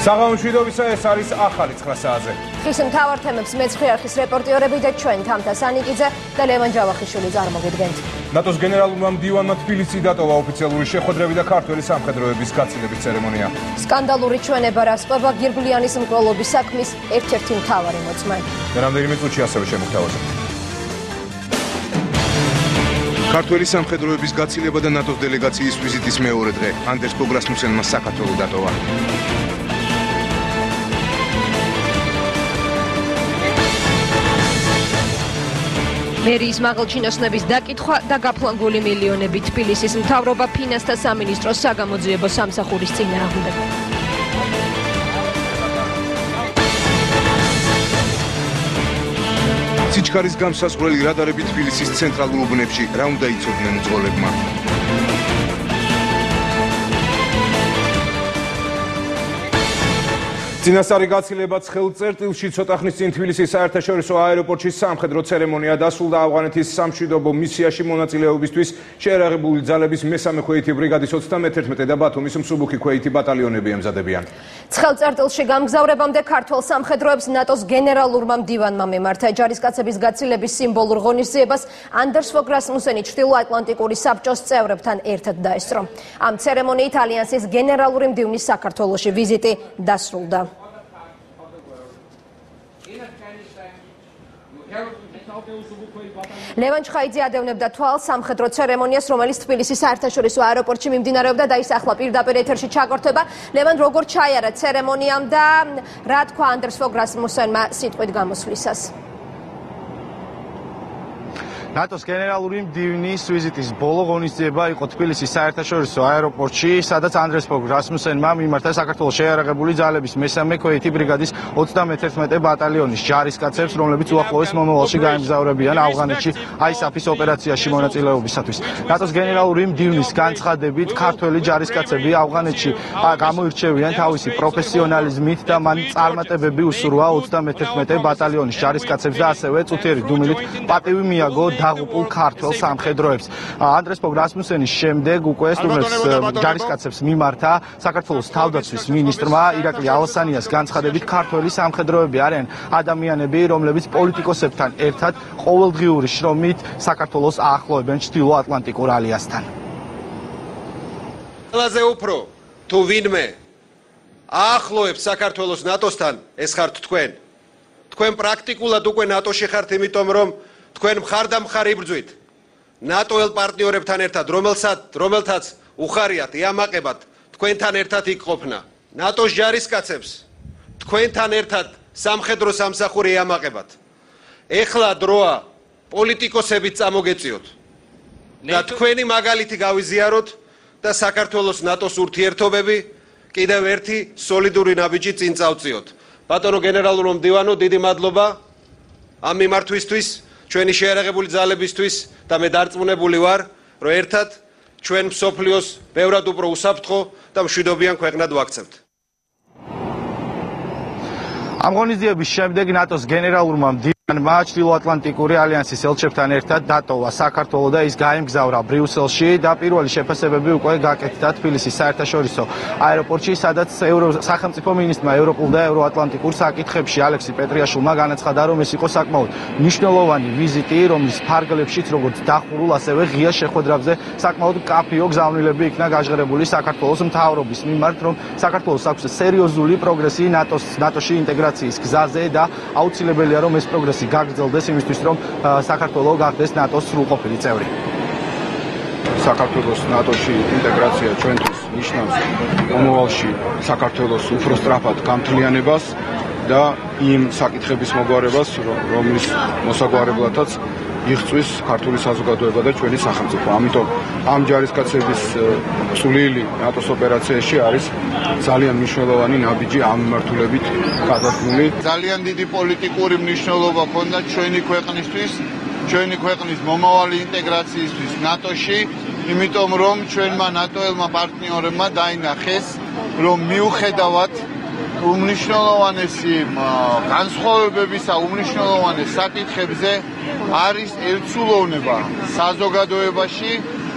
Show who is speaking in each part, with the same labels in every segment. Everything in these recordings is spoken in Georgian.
Speaker 1: საღამომშვიდობისა ეს არის ახალი 9 საათზე.
Speaker 2: ხის მთავარ თემებს მეცხრე არხის რეპორტიორები და ჩვენ თამთა სანიკიძე და ლევან ჯავახიშვილი წარმოგიდგენთ.
Speaker 1: ნატოს გენერალურმა მდივანმა თბილისი დატოვა ოფიციალური შეხვედრები და ქართველი სამხედროების გაცილების ცერემონია.
Speaker 2: სკანდალური ჩვენება რასპობა გირგლიანის მკვლელობის საქმის ერთ-ერთი მთავარი მოწმე.
Speaker 1: და რამდენიმე წუთში ასევე შემოგთავაზებთ. ქართველი სამხედროების გაცილება და ნატოს დელეგაციის ვიზიტის მეორე დღე. ანდერს ბოგ რასმუსენმა საქართველო დატოვა.
Speaker 2: მერიის მაღალჩინოსნების დაკითხვა და გაფლანგული მილიონები. თბილისის მთავრობა ფინანსთა სამინისტროს საგამოძიებო სამსახურის წინააღმდეგ.
Speaker 1: სიჩქარის გამსაზღვრელი რადარები თბილისის ცენტრალურ უბნებში. რა უნდა იცოდნენ მძღოლებმა? წინასწარი გაცილება ცხელწერტილში ცოტა ხნის წინ თბილისის საერთაშორისო აეროპორტში სამხედრო ცერემონია დასრულდა. ავღანეთის სამშვიდობო მისიაში მონაწილეობისთვის შეერაღებული ძალების მესამე ქვეითი ბრიგადის 31 და ბათუმის მსუბუქი ქვეითი ბატალიონები ემზადებიან. ცხელწერტილში გამგზავრებამდე ქართველ სამხედროებს ნატოს გენერალურმა მდივანმა მიმართა. ჯარისკაცების გაცილების სიმბოლურ ღონისძიებას ანდერს ბოგ რასმუსენი ჩრდილოატლანტიკური საბჭოს წევრებთან ერთად დაესწრო. ამ ცერემონიით ალიანსის გენერალური მდივნის საქართველოში ვიზიტი დასრულდა. ლევან ჩხაიძე ადევნებდა თვალს სამხედრო ცერემონიას, რომელიც თბილისის საერთაშორისო აეროპორტში მიმდინარეობდა და ის ახლა პირდაპირ ეთერში ჩაგორთვება. ლევან, როგორ ჩაიარა ცერემონიამ და რა თქვა ანდერს ბოგ რასმუსენმა სიტყვით გამოსვლისას?
Speaker 3: ნატოს გენერალური მდივნის ვიზიტის ბოლო ღონისძიება იყო თბილისის საერთაშორისო აეროპორტში, სადაც ანდერს ბოგ რასმუსენმა მიმართა საქართველოს შეიარაღებული ძალების მესამე ქვეითი ბრიგადის 31 ბატალიონის ჯარისკაცებს, რომლებიც უახლოეს მომავალში გაემგზავრებიან ავღანეთში ISAF-ის ოპერაციაში მონაწილეობისათვის. ნატოს გენერალური მდივნის განცხადებით, ქართველი ჯარისკაცები ავღანეთში გამოირჩევიან თავისი პროფესიონალიზმით და მან წარმატებები უსურვა 31 ბატალიონის ჯარისკაცებს და ასევე წუთიერი დუმილით პატივი მიაგო დაღუპულ ქართველ სამხედროებს. ანდერს ბოგ რასმუსენის შემდეგ უკვე სტუმრებს ჯარისკაცებს მიმართა საქართველოს თავდაცვის მინისტრმა ირაკლი ალასანიას განცხადებით, ქართველი სამხედროები არიან ადამიანები, რომლებიც პოლიტიკოსებთან ერთად ყოველდღიური შრომით საქართველოს აახლოებენ ჩრდილოატლანტიკურ ალიანსთან.
Speaker 4: ყველაზე უფრო თუ ვინმე აახლოებს საქართველოს ნატოსთან, ეს ხართ თქვენ. თქვენ პრაქტიკულად უკვე ნატოში ხართ, იმიტომ რომ თქვენ მხარდამხარ იბრძვით ნატოელ პარტნიორებთან ერთად, რომელთაც უხარიათ იამაყებათ თქვენთან ერთად იქ ყოფნა. ნატოს ჯარისკაცებს თქვენთან ერთად სამხედრო სამსახური იამაყებათ. ეხლა დროა პოლიტიკოსებით წამოგეწიოთ და თქვენი მაგალითი გავიზიაროთ და საქართველოს ნატოს ურთიერთობები კიდევ ერთი სოლიდური ნაბიჯი წინ წავწიოთ. ბატონო გენერალურო მდივანო, დიდი მადლობა ამ მიმართვისთვის, ჩვენი შეიარაღებული ძალებისთვის და მე დარწმუნებული ვარ, რომ ერთად ჩვენ მსოფლიოს ბევრად უფრო უსაფრთხო და მშვიდობიან ქვეყნად ვაქცევთ.
Speaker 3: ამ ღონისძიების შემდეგ ნატოს გენერალურმა მდივანმა ჩრდილოატლანტიკური ალიანსის ელჩებთან ერთად დატოვა საქართველო და ის გაემგზავრა ბრიუსელში და პირველი შეფასებები უკვე გაკეთდა თბილისის საერთაშორისო აეროპორტში, სადაც სახელმწიფო მინისტრმა ევროპულ და ევროატლანტიკურ საკითხებში ალექსი პეტრიაშვილმა განაცხადა, რომ ეს იყო საკმაოდ მნიშვნელოვანი ვიზიტი, რომლის ფარგლებშიც როგორც დახურულ, ასევე ღია შეხვედრებზე საკმაოდ კაფეო გზავნილები იქნა გაჟღერებული საქართველოს მთავრობის მიმართ, რომ საქართველოს აქვს სერიოზული პროგრესი ნატოში ინტეგრაციის გზაზე და აუცილებელია, რომ ეს პროგრესი გაგრძელდეს იმისთვის, რომ საქართველო გახდეს ნატოს სრულყოფილი წევრი.
Speaker 5: საქართველოს ნატოში ინტეგრაცია ჩვენთვის ნიშნავს მომავალში საქართველოს უფრო სწრაფად გამთლიანებას და იმ საკითხების მოგვარებას, რომლის მოსაგვარებლადაც იღწვის ქართული საზოგადოება და ჩვენი სახელმწიფო. ამიტომ ამ ჯარისკაცების წვლილი ნატოს ოპერაციაში არის ძალიან მნიშვნელოვანი ნაბიჯი ამ მიმართულებით გადადგმული.
Speaker 6: ძალიან დიდი პოლიტიკური მნიშვნელობა ჰქონდა ჩვენი ქვეყნისთვის, ჩვენი ქვეყნის მომავალი ინტეგრაციისთვის ნატოში, იმიტომ რომ ჩვენმა ნატოელმა პარტნიორებმა დაინახეს, რომ მიუხედავად უმნიშვნელოვანესი განსხვავებებისა, უმნიშვნელოვანეს საკითხებზე არის ერთსულოვნება საზოგადოებაში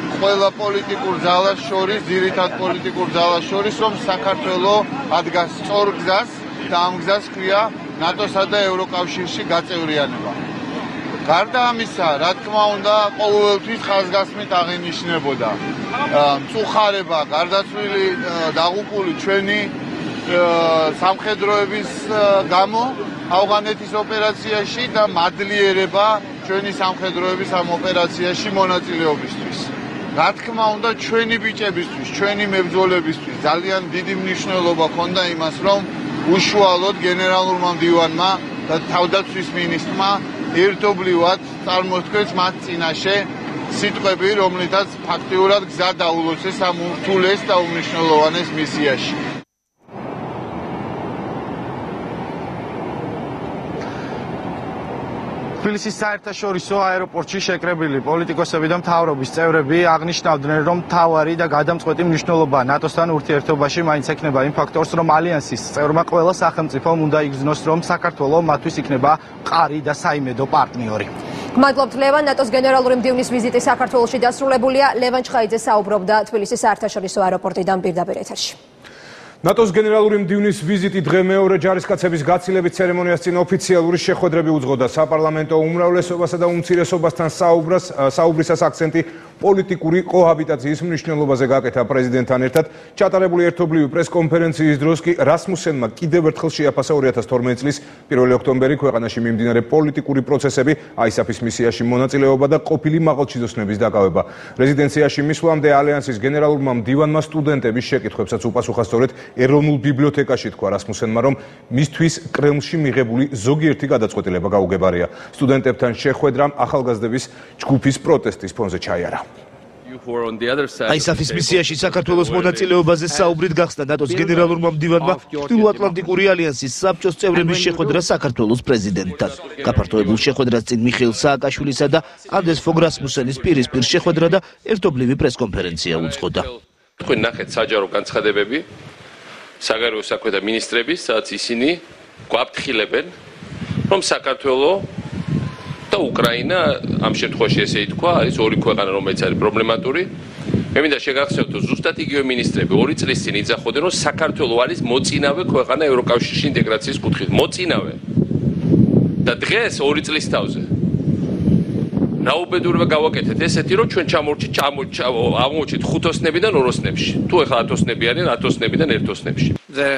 Speaker 6: ყველა პოლიტიკურ ძალას შორის, ძირითად პოლიტიკურ ძალას შორის, რომ საქართველოს ადგას სწორ გზას და ამ გზას ქვია ნატოსა და ევროკავშირში გაწევრიანება. გარდა ამისა, რა თქმა უნდა, ყოველთვის ხაზგასმით აღინიშნებოდა მწუხარება, გარდაცვლილი დაღუპული ჩვენი სამხედროების გამო ავღანეთის ოპერაციაში და მადლიერება ჩვენი სამხედროების ამ ოპერაციაში მონაწილეობისთვის. რა თქმა უნდა, ჩვენი ბიჭებისთვის, ჩვენი მებრძოლებისთვის ძალიან დიდი მნიშვნელობა ჰქონდა იმას, რომ უშუალოდ გენერალურმა მდივანმა და თავდაცვის მინისტრმა ერთობლივად წარმოთქვეს მათ წინაშე სიტყვები, რომლითაც ფაქტიურად გზა დაულოცეს ამ ურთულეს და უმნიშვნელოვანეს მისიაში.
Speaker 3: თბილისის საერთაშორისო აეროპორტში შეკრებილი პოლიტიკოსები და მთავრობის წევრები აღნიშნავდნენ, რომ მთავარი და გადამწყვეტი მნიშვნელობა ნატოსთან ურთიერთობაში მაინც ექნება იმ ფაქტორს, რომ ალიანსის წევრმა ყველა სახელმწიფომ უნდა იგრძნოს, რომ საქართველო მათთვის იქნება მყარი და საიმედო პარტნიორი.
Speaker 2: გმადლობთ ლევან. ნატოს გენერალური მდივნის ვიზიტი საქართველოში დასრულებულია. ლევან ჩხაიძე საუბრობდა თბილისის საერთაშორისო აეროპორტიდან პირდაპირ ეთერში.
Speaker 1: ნატოს გენერალური მდივნის ვიზიტი დღე მეორე ჯარისკაცების გაცილებით ცერემონიას წინ ოფიციალური შეხვედრები უძღოდა. საპარლამენტო უმრავლესობასა და უმცირესობასთან საუბრისას აქცენტი პოლიტიკური კოჰაბიტაციის მნიშვნელობაზე გაკეთა პრეზიდენტთან ერთად. ჩატარებული ერთობლივი პრესკონფერენციის დროს კი რასმუსენმა კიდევ ერთხელ შეაფასა 2012 წლის 1 ოქტომბერი ქვეყანაში მიმდინარე პოლიტიკური პროცესები, ISAF-ის მისიაში მონაწილეობა და ყოფილი მაღალჩინოსნების დაკავება. რეზიდენციაში მისვლამდე ალიანსის გენერალურმა მდივანმა სტუდენტების შეკითხვებსაც უპასუხა. სწორედ ეროვნულ ბიბლიოთეკაში თქვა რასმუსენმა, რომ მისთვის კრემლში მიღებული ზოგიერთი გადაწყვეტილება გაუგებარია. სტუდენტებთან შეხვედრამ ახალგაზრდების ჯგუფის პროტესტის ფონზე ჩაიარა.
Speaker 7: ISAF-ის მისიაში საქართველოს მონაწილეობაზე საუბრით გახსნა ნატოს გენერალურმა მდივანმა ჩრდილოატლანტიკური ალიანსის საბჭოს წევრების შეხვედრა საქართველოს პრეზიდენტთან. გაფართოებულ შეხვედრას წინ მიხეილ სააკაშვილისა და ანდრეს ფოგ რასმუსენის პირისპირ შეხვედრა და ერთობლივი პრესკონფერენცია უძღოდა.
Speaker 8: თქვენ ნახეთ საჯარო განცხადებები საგარეო საქმეთა მინისტრების, სადაც ისინი გვაფრთხილებენ, რომ საქართველოს და უკრაინა ამ შემთხვევაში ესე ითქვა, არის ორი ქვეყანა, რომელიც არის პრობლემატური. მე მინდა შეგახსენოთ, რომ ზუსტად იგივე მინისტრები 2 წლის წინ იძახოდნენ, რომ საქართველოს არის მოწინავე ქვეყანა ევროკავშირში ინტეგრაციის კუთხით. მოწინავე. და დღეს 2 წლის თავზე რაუბედურება გავაკეთეთ ესეთი, რომ ჩვენ აღმოჩით ხუთოსნებიდან ოროსნებში. თუ ეხლა ათოსნები არიან, ათოსნებიდან ერთოსნებში.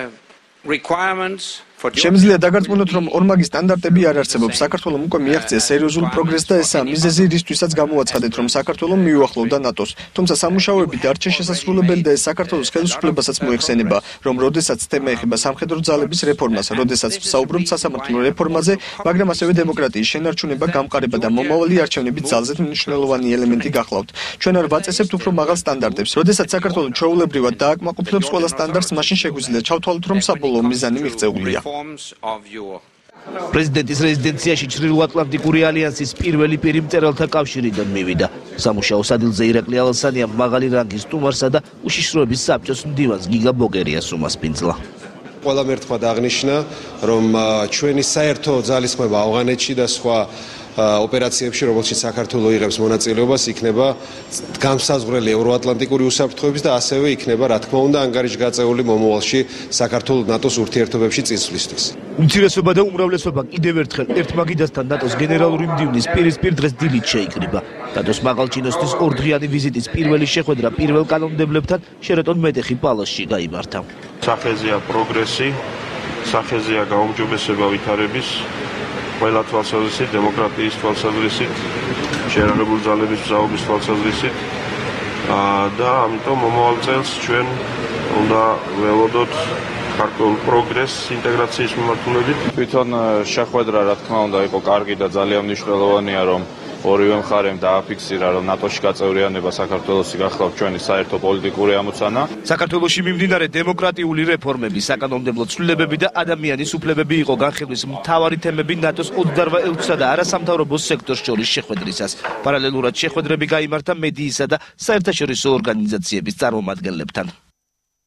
Speaker 9: შემიძლია დაგარწმუნოთ, რომ ორმაგი სტანდარტები არ არსებობს. საქართველოს უკვე მიაღწია სერიოზულ პროგრესს და ესაა მიზეზი, რისთვისაც გამოაცხადეთ, რომ საქართველოს მიუახლოვდა ნატოს. თუმცა სამუშაოები დარჩა შესასრულებელი და ეს საქართველოს ხელისუფლებასაც მოიხსენება, რომ როდესაც თემა ეხება სამხედრო ძალების რეფორმას, როდესაც ვსაუბრობთ სასამართლო რეფორმაზე, მაგრამ ასევე დემოკრატიის შენარჩუნება, გამყარება და მომავალი არჩევნების ძალზედ მნიშვნელოვანი ელემენტი გახლავთ. ჩვენ არ ვაწესებთ უფრო მაღალ სტანდარტებს. როდესაც საქართველოს ჩვეულებრივად დააკმაყოფილებს ყველა სტანდარტს, მაშინ შეგვიძლია ჩავთვალოთ, რომ საბოლოო მიზანი მიღწეულია.
Speaker 7: პრეზიდენტის რეზიდენციაში ჩრდილოატლანტიკური ალიანსის პირველი პირი მწერალთა კავშირიდან მივიდა. სამუშაო სადილზე ირაკლი ალასანიამ მაღალი რანგის სტუმარსა და უშიშროების საბჭოს მდივანს გიგა ბოგერიას უმასპინძლა.
Speaker 4: ყველამ ერთხმად აღნიშნა, რომ ჩვენი საერთო ძალისხმევა ავღანეთში და სხვა ოპერაციებში, რომელშიც საქართველოს იღებს მონაწილეობას, იქნება განსაზღვრელი ევროატლანტიკური უსაფრთხოების და ასევე იქნება, რა თქმა უნდა, ანგარიში გაწეული მომავალში საქართველოს ნატოს ურთიერთობებში წინსვლისთვის.
Speaker 7: უმცირესობა და უმრავლესობა კიდევ ერთხელ ერთმაგიდასთან ნატოს გენერალური მდივნის პირისპირ დღეს დილით შეიკრიბა. ნატოს მაღალჩინოსნის ორდღიანი ვიზიტის პირველი შეხვედრა პირველ კანონმდებლებთან შერატონ მეტეხი პალასში გაიმართა.
Speaker 10: სახეზეა პროგრესი, სახეზეა გაუმჯობესება ვითარების ყველა თვალსაზრისით, დემოკრატიის თვალსაზრისით, შეერაღებული ძალების მზაობის თვალსაზრისით და ამიტომ მომავალ წელს ჩვენ უნდა ველოდოთ ქართულ პროგრესს ინტეგრაციის მიმართულებით.
Speaker 11: თვითონ შეხვედრა, რა თქმა უნდა, იყო კარგი და ძალიან მნიშვნელოვანია, რომ ორივე მხარემ დააფიქსირა, რომ ნატოში გაწევრიანება საქართველოსი გახლავთ ჩვენი საერთო პოლიტიკური ამოცანა.
Speaker 7: საქართველოში მიმდინარე დემოკრატიული რეფორმები, საკანონმდებლო ცვლილებები და ადამიანის უფლებები იყო განხილვის მთავარი თემები ნატოს 28 ელჩსა და არასამთავრობო სექტორს შორის შეხვედრისას. პარალელურად შეხვედრები გაიმართა მედიისა და საერთაშორისო ორგანიზაციების წარმომადგენლებთან.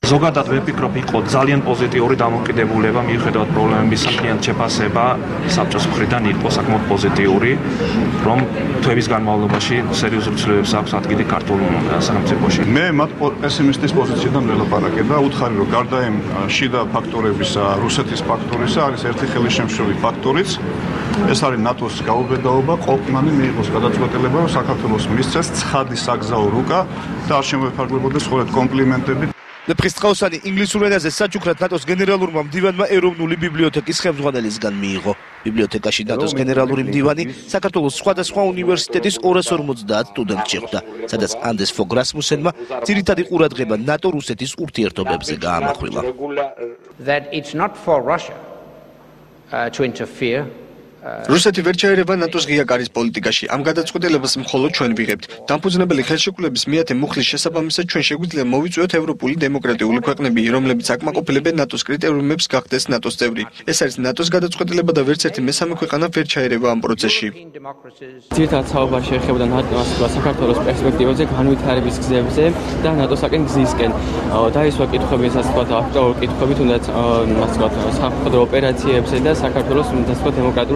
Speaker 10: ზოგადად ვეფიქრობ, იყო ძალიან პოზიტიური დამოკიდებულება, მიუხედავად პრობლემების საქმიან შეფასება საბჭოს მხრიდან იყო საკმაოდ პოზიტიური, რომ თვეების განმავლობაში სერიოზული ცვლილებებს აქვს ადგილი ქართულ სახელმწიფოში.
Speaker 12: მე მათ პესიმისტის პოზიციიდან ველაპარაკე და უთხარი, რომ გარდა იმ შიდა ფაქტორებისა, რუსეთის ფაქტორისა, არის ერთი ხელისშემშლელი ფაქტორიც, ეს არის ნატოს გაუბედაობა, ყოველმანი მიიღოს გადაწყვეტილება, რომ საქართველოს მისცეს ცხადი საგზაო რუკა და არ შემოეფარგლებოდეს ხოლმე კომპლიმენტები.
Speaker 7: Ფრისტყაოსანი ინგლისურ ენაზე საჩუქრად ნატოს გენერალურმა მდივანმა ეროვნული ბიბლიოთეკის ხელმძღვანელისგან მიიღო. ბიბლიოთეკაში ნატოს გენერალური მდივანი საქართველოს სხვადასხვა უნივერსიტეტის 250 სტუდენტს შეხვდა, სადაც ანდეს ფოგ რასმუსენმა ძირითადი ყურადღება ნატო-რუსეთის ურთიერთობებზე გაამახვილა.
Speaker 13: That it's not for Russia to interfere.
Speaker 9: რუსეთი ვერ ჩაერევა ნატოს ღია კარის პოლიტიკაში. ამ გადაწყვეტილებას მხოლოდ ჩვენ ვიღებთ. დამფუძნებელი ხელშეკრულების მეათე მუხლის შესაბამისად ჩვენ შეგვიძლია მოვიწვიოთ ევროპული დემოკრატიული ქვეყნები, რომლებიც აკმაყოფილებენ ნატოს კრიტერიუმებს გახდეს ნატოს წევრი. ეს არის ნატოს გადაწყვეტილება და ვერც ერთი მესამე ქვეყანა ვერ ჩაერევა ამ პროცესში.
Speaker 14: ძირითადად საუბარი შეეხებოდა საქართველოს პერსპექტივებზე, განვითარების გზებზე და ნატოსაკენ გზისკენ. დაისვა კითხვები, ასე ვთქვათ, აქტუალური კითხვები, თუნდაც ასე ვთქვათ, სამხედრო ოპერაციებზე და საქართველოს ასე ვთქვათ, დემოკრატიულ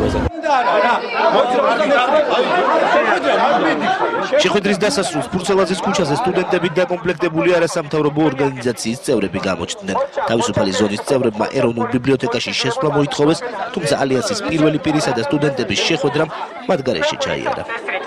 Speaker 7: შეხვედრის დასასრულს ფურცელაძის ქუჩაზე სტუდენტებით დაკომპლექტებული არასამთავრობო ორგანიზაციის წევრები გამოჩნდნენ. თავისუფალი ზონის წევრებმა ეროვნულ ბიბლიოთეკაში შესვლა მოითხოვეს, თუმცა ალიანსის პირველი პირისა და სტუდენტების შეხვედრამ მათ გარეშე ჩაიარა.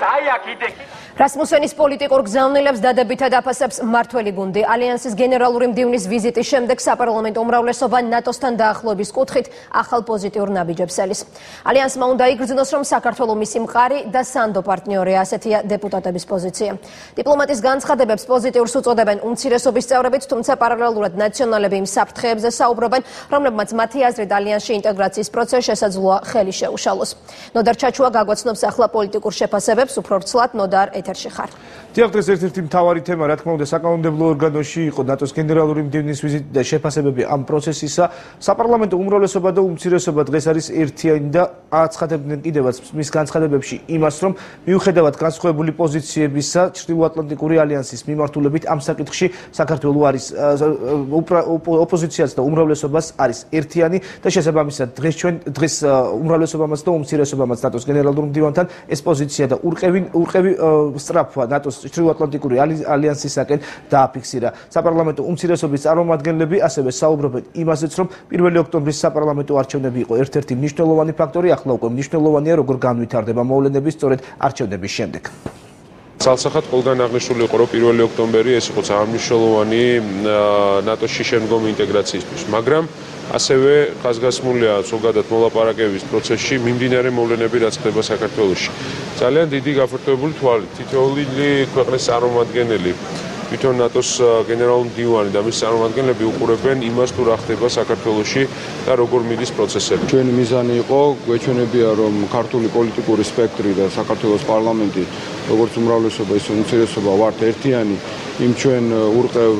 Speaker 2: რასმუსენის პოლიტიკურ გზავნილებს დადებითად აფასებს მმართველი გუნდი. ალიანსის გენერალური მდივნის ვიზიტის შემდეგ საპარლამენტო უმრავლესობა ნატოსთან დაახლოების კუთხით ახალ პოზიტიურ ნაბიჯებს ელის. ალიანსმა უნდა იგრძნოს, რომ საქართველო მისი მყარი და სანდო პარტნიორია, ასეთია დეპუტატების პოზიცია. დიპლომატის განცხადებებს პოზიტიურს უწოდებენ უმცირესობის წევრებიც, თუმცა პარალელურად ნაციონალები იმ საფრთხეებზე საუბრობენ, რომლებმაც მათი აზრით ალიანსში ინტეგრაციის პროცესს შესაძლოა ხელი შეუშალოს. ნოდარ ჩაჩუა გაგვაცნობს ახლა პოლიტიკურ შეფასებებს, უფრო ვრცლად ნოდარ ეთერში ხარ.
Speaker 1: დიახ, დღეს ერთ-ერთი მთავარი თემა, რა თქმა უნდა, საკანონმდებლო ორგანოში იყო ნატოს გენერალური მდივნის ვიზიტი და შეფასებები ამ პროცესისა. საპარლამენტო უმრავლესობა და უმცირესობა დღეს არის ერთიანი და აცხადებდნენ კიდევაც მის განცხადებებში იმას, რომ მიუხედავად განსხვავებული პოზიციებისა, ჩრდილოატლანტიკური ალიანსის მიმართულებით ამ საკითხში საქართველო არის ოპოზიციას და უმრავლესობას არის ერთიანი და შესაბამისად დღეს უმრავლესობამაც და უმცირესობამაც ნატოს გენერალურ მდივანთან ეს პოზიცია და ურყევი სწრაფვა ნატოს ჩრდილოატლანტიკური ალიანსისაკენ დააფიქსირა. საპარლამენტო უმცირესობის წარმომადგენლები ასევე საუბრობენ იმაზეც, რომ 1 ოქტომბრის საპარლამენტო არჩევნები იყო ერთ-ერთი მნიშვნელოვანი ფაქტორი, ახლა უკვე მნიშვნელოვანია, როგორ განვითარდება მოვლენები სწორედ არჩევნების შემდეგ.
Speaker 8: Salsahat ყველგან აღნიშნული იყო, რომ 1 ოქტომბერი ეს იყო მნიშვნელოვანი ნატოში შემდგომი ინტეგრაციისთვის, მაგრამ ასევე ხაზგასმულია ზოგადად მოლაპარაკების პროცესში მიმდინარე მოვლენები, რაც ხდება საქართველოში. ძალიან დიდი გაფართოებული თვალით თითოეული ქვეყნის წარმომადგენელი, თვითონ ნატოს გენერალური მდივანი და მის წარმომადგენლები უყურებენ იმას, თუ რა ხდება საქართველოში და როგორ მიდის პროცესები.
Speaker 5: ჩვენი მიზანი იყო გვეჩვენებია, რომ ქართული პოლიტიკური სპექტრი და საქართველოს პარლამენტი, როგორც უმრავლესობა, ისე უმცირესობა ვართ ერთიანი იმ ჩვენ ურყევ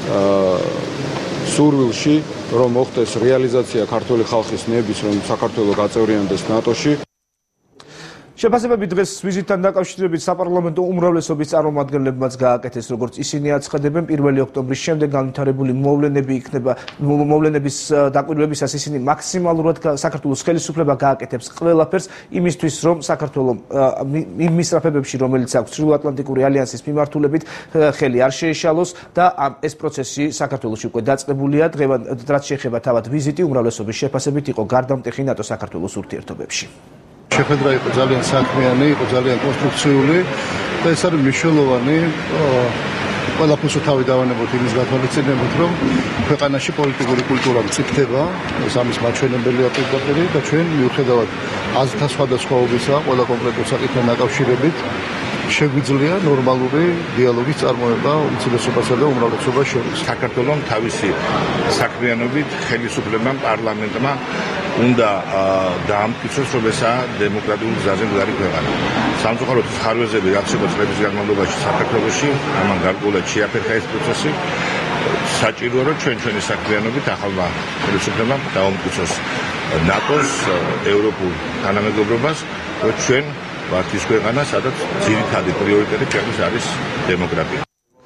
Speaker 5: სურვილში, რომ მოხდეს რეალიზაცია ქართული ხალხის ნების, რომ საქართველო გაწევრიანდეს ნატოში.
Speaker 1: შეფასებები დღეს ვიზიტთან დაკავშირებით საპარლამენტო უმრავლესობის წარმომადგენლებმაც გააკეთეს, როგორც ისინი აცხადებენ, 1 ოქტომბრის შემდეგ განვითარებული მოვლენები იქნება მოვლენების დაკვირვებისას ისინი მაქსიმალურად საქართველოს ხელისუფლება გააკეთებს ყველაფერს იმისთვის, რომ საქართველო იმ მისწრაფებებში, რომელიც აქვს ჩრდილოატლანტიკური ალიანსის მიმართულებით, ხელი არ შეეშალოს და ეს პროცესი საქართველოში უკვე დაწყებულია. რაც შეეხება თავად ვიზიტი, უმრავლესობის შეფასებით იყო გარდამტეხი ნატო-საქართველოს ურთიერთობებში.
Speaker 6: შეხვედრა იყო ძალიან საქმიანი, იყო ძალიან კონსტრუქციული და ეს არის მნიშვნელოვანი. ყველაფერს თავი დავანებოთ იმის გათვალისწინებით, რომ ქვეყანაში პოლიტიკური კულტურა მწიფდება, ეს ამის მაჩვენებელია პირდაპირ და ჩვენ მიუხედავად აზრთა სხვადასხვაობისა, ყველა კონკრეტულ საკითხთან დაკავშირებით შეგვიძლია ნორმალური დიალოგის წარმოება უმცირესობასა და უმრავლესობას შორის.
Speaker 15: საქართველოს თავისი საქმიანობით ხელისუფლებამ პარლამენტმა უნდა დაამტკიცოს, რომ ესაა დემოკრატიული გზაზე მდგარი ქვეყანა. სამწუხაროდ ხარვეზები რაც იყო წლების განმავლობაში საქართველოში, ამან გარკვეულად შეაფერხა ეს პროცესი. საჭიროა, რომ ჩვენი საქმიანობით ახალმა ხელისუფლებამ დაამტკიცოს ნატოს ევროპულ თანამეგობრობას, რომ ჩვენ ვართ ის ქვეყანა, სადაც ძირითადი პრიორიტეტი ქვეყნის არის დემოკრატია.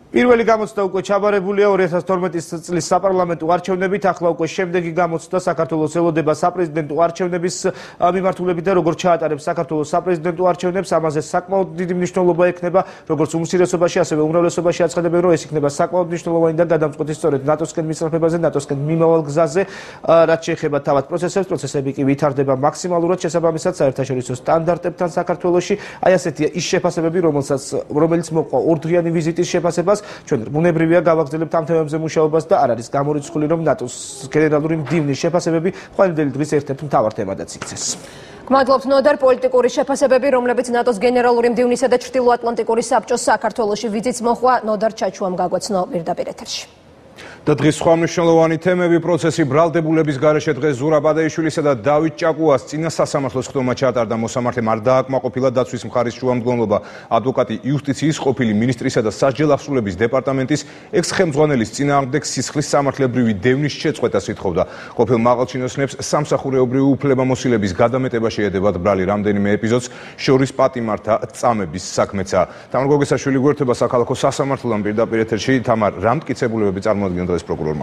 Speaker 7: პირველი გამოცდა უკვე ჩაბარებულია 2012 წლის საპარლამენტო არჩევნებით, ახლა უკვე შემდეგი გამოცდა საქართველოს ელოდება საპრეზიდენტო არჩევნების მიმართულებით და როგორ ჩაატარებს საქართველოს საპრეზიდენტო არჩევნებს, ამაზე საკმაოდ დიდი მნიშვნელობა ექნება, როგორც უმცირესობაში, ასევე უმრავლესობაში აცხადებენ, რომ ეს იქნება საკმაოდ მნიშვნელოვანი და გადამწყვეტი სწორედ ნატოსკენ მისწრაფებაზე, ნატოსკენ მიმავალ გზაზე, რაც შეეხება თავად პროცესები კი ვითარდება მაქსიმალურად შესაბამისად საერთაშორისო სტანდარტებთან საქართველოში. აი ასეთია ის შეფასებები, რომელიც მოყვა ორდღიანი ვიზიტის შეფასებას. ჩვენ ბუნებრივია გავაგრძელებთ ამ თემებზე მუშაობას და არ არის გამორიცხული, რომ ნატოს გენერალური მდივნის შეფასებები ხვალინდელი დღის ერთ-ერთ მთავარ თემადაც იქცეს.
Speaker 2: გმადლობთ ნოდარ, პოლიტიკური შეფასებები, რომლებიც ნატოს გენერალური მდივნისა და ჩრდილოატლანტიკური საბჭოს საქართველოში ვიზიტს მოხვა, ნოდარ ჩაჩუამ გაგვაცნო პირდაპირ ეთერში.
Speaker 1: და დღის სხვა მნიშვნელოვანი თემები პროცესი ბრალდებულების გარეშე დღეს ზურაბ ადეიშვილისა და დავით ჭაკუას წინა სასამართლოს ხდომა ჩაატარდა. მოსამართლემ არ დააკმაყოფილა დაცვის მხარის შუამდგომლობა. ადვოკატი იუსტიციის ყოფილი მინისტრისა და სასჯელ აღსრულების დეპარტამენტის ექს-ხელმძღვანელის წინააღმდეგ სისხლის სამართლებრივი დევნის შეწყვეტას ითხოვდა. ყოფილ მაღალჩინოსნებს სამსახურეობრივი უფლებამოსილების გადამეტება შეედებათ ბრალი. რამდენიმე ეპიზოდს შორის პატიმართა წამების საქმეცა. თამარ გოგესაშვილი გვერდება საქალაქო სასამართლოდან პირდაპირ ეთერში. თამარ, რა მტკიცებულებები წარმოადგენდა ეს პროკურორმა?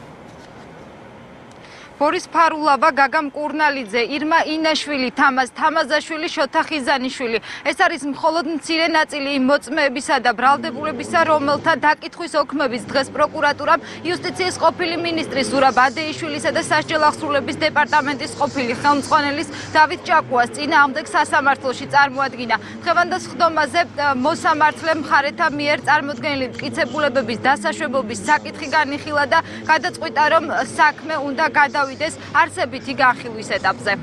Speaker 16: ბორის ფარულავა, გაგა მკურნალიძე, ირმა ინაშვილი, თამაზ თამაზაშვილი, შოთა ხიზანიშვილი. ეს არის მხოლოდ მცირე ნაწილი იმ მოწმეებისა და ბრალდებულებისა, რომელთა დაკითხვის ოქმების დღეს პროკურატურამ იუსტიციის ყოფილი მინისტრის ზურაბ ადეიშვილისა და სასჯელ აღსრულების დეპარტამენტის ყოფილი ხელმძღვანელის დავით ჭაკუას წინააღმდეგ სასამართლოში წარმოადგინა. დღევანდელ ხდომაზე მოსამართლემ მხარეთა მიერ წარმოდგენილი მტკიცებულებების დასაშვებობის საკითხი განიხილა და გადაწყვიტა, რომ საქმე უნდა გადავიდეს არსებითი განხილვის ეტაპზე.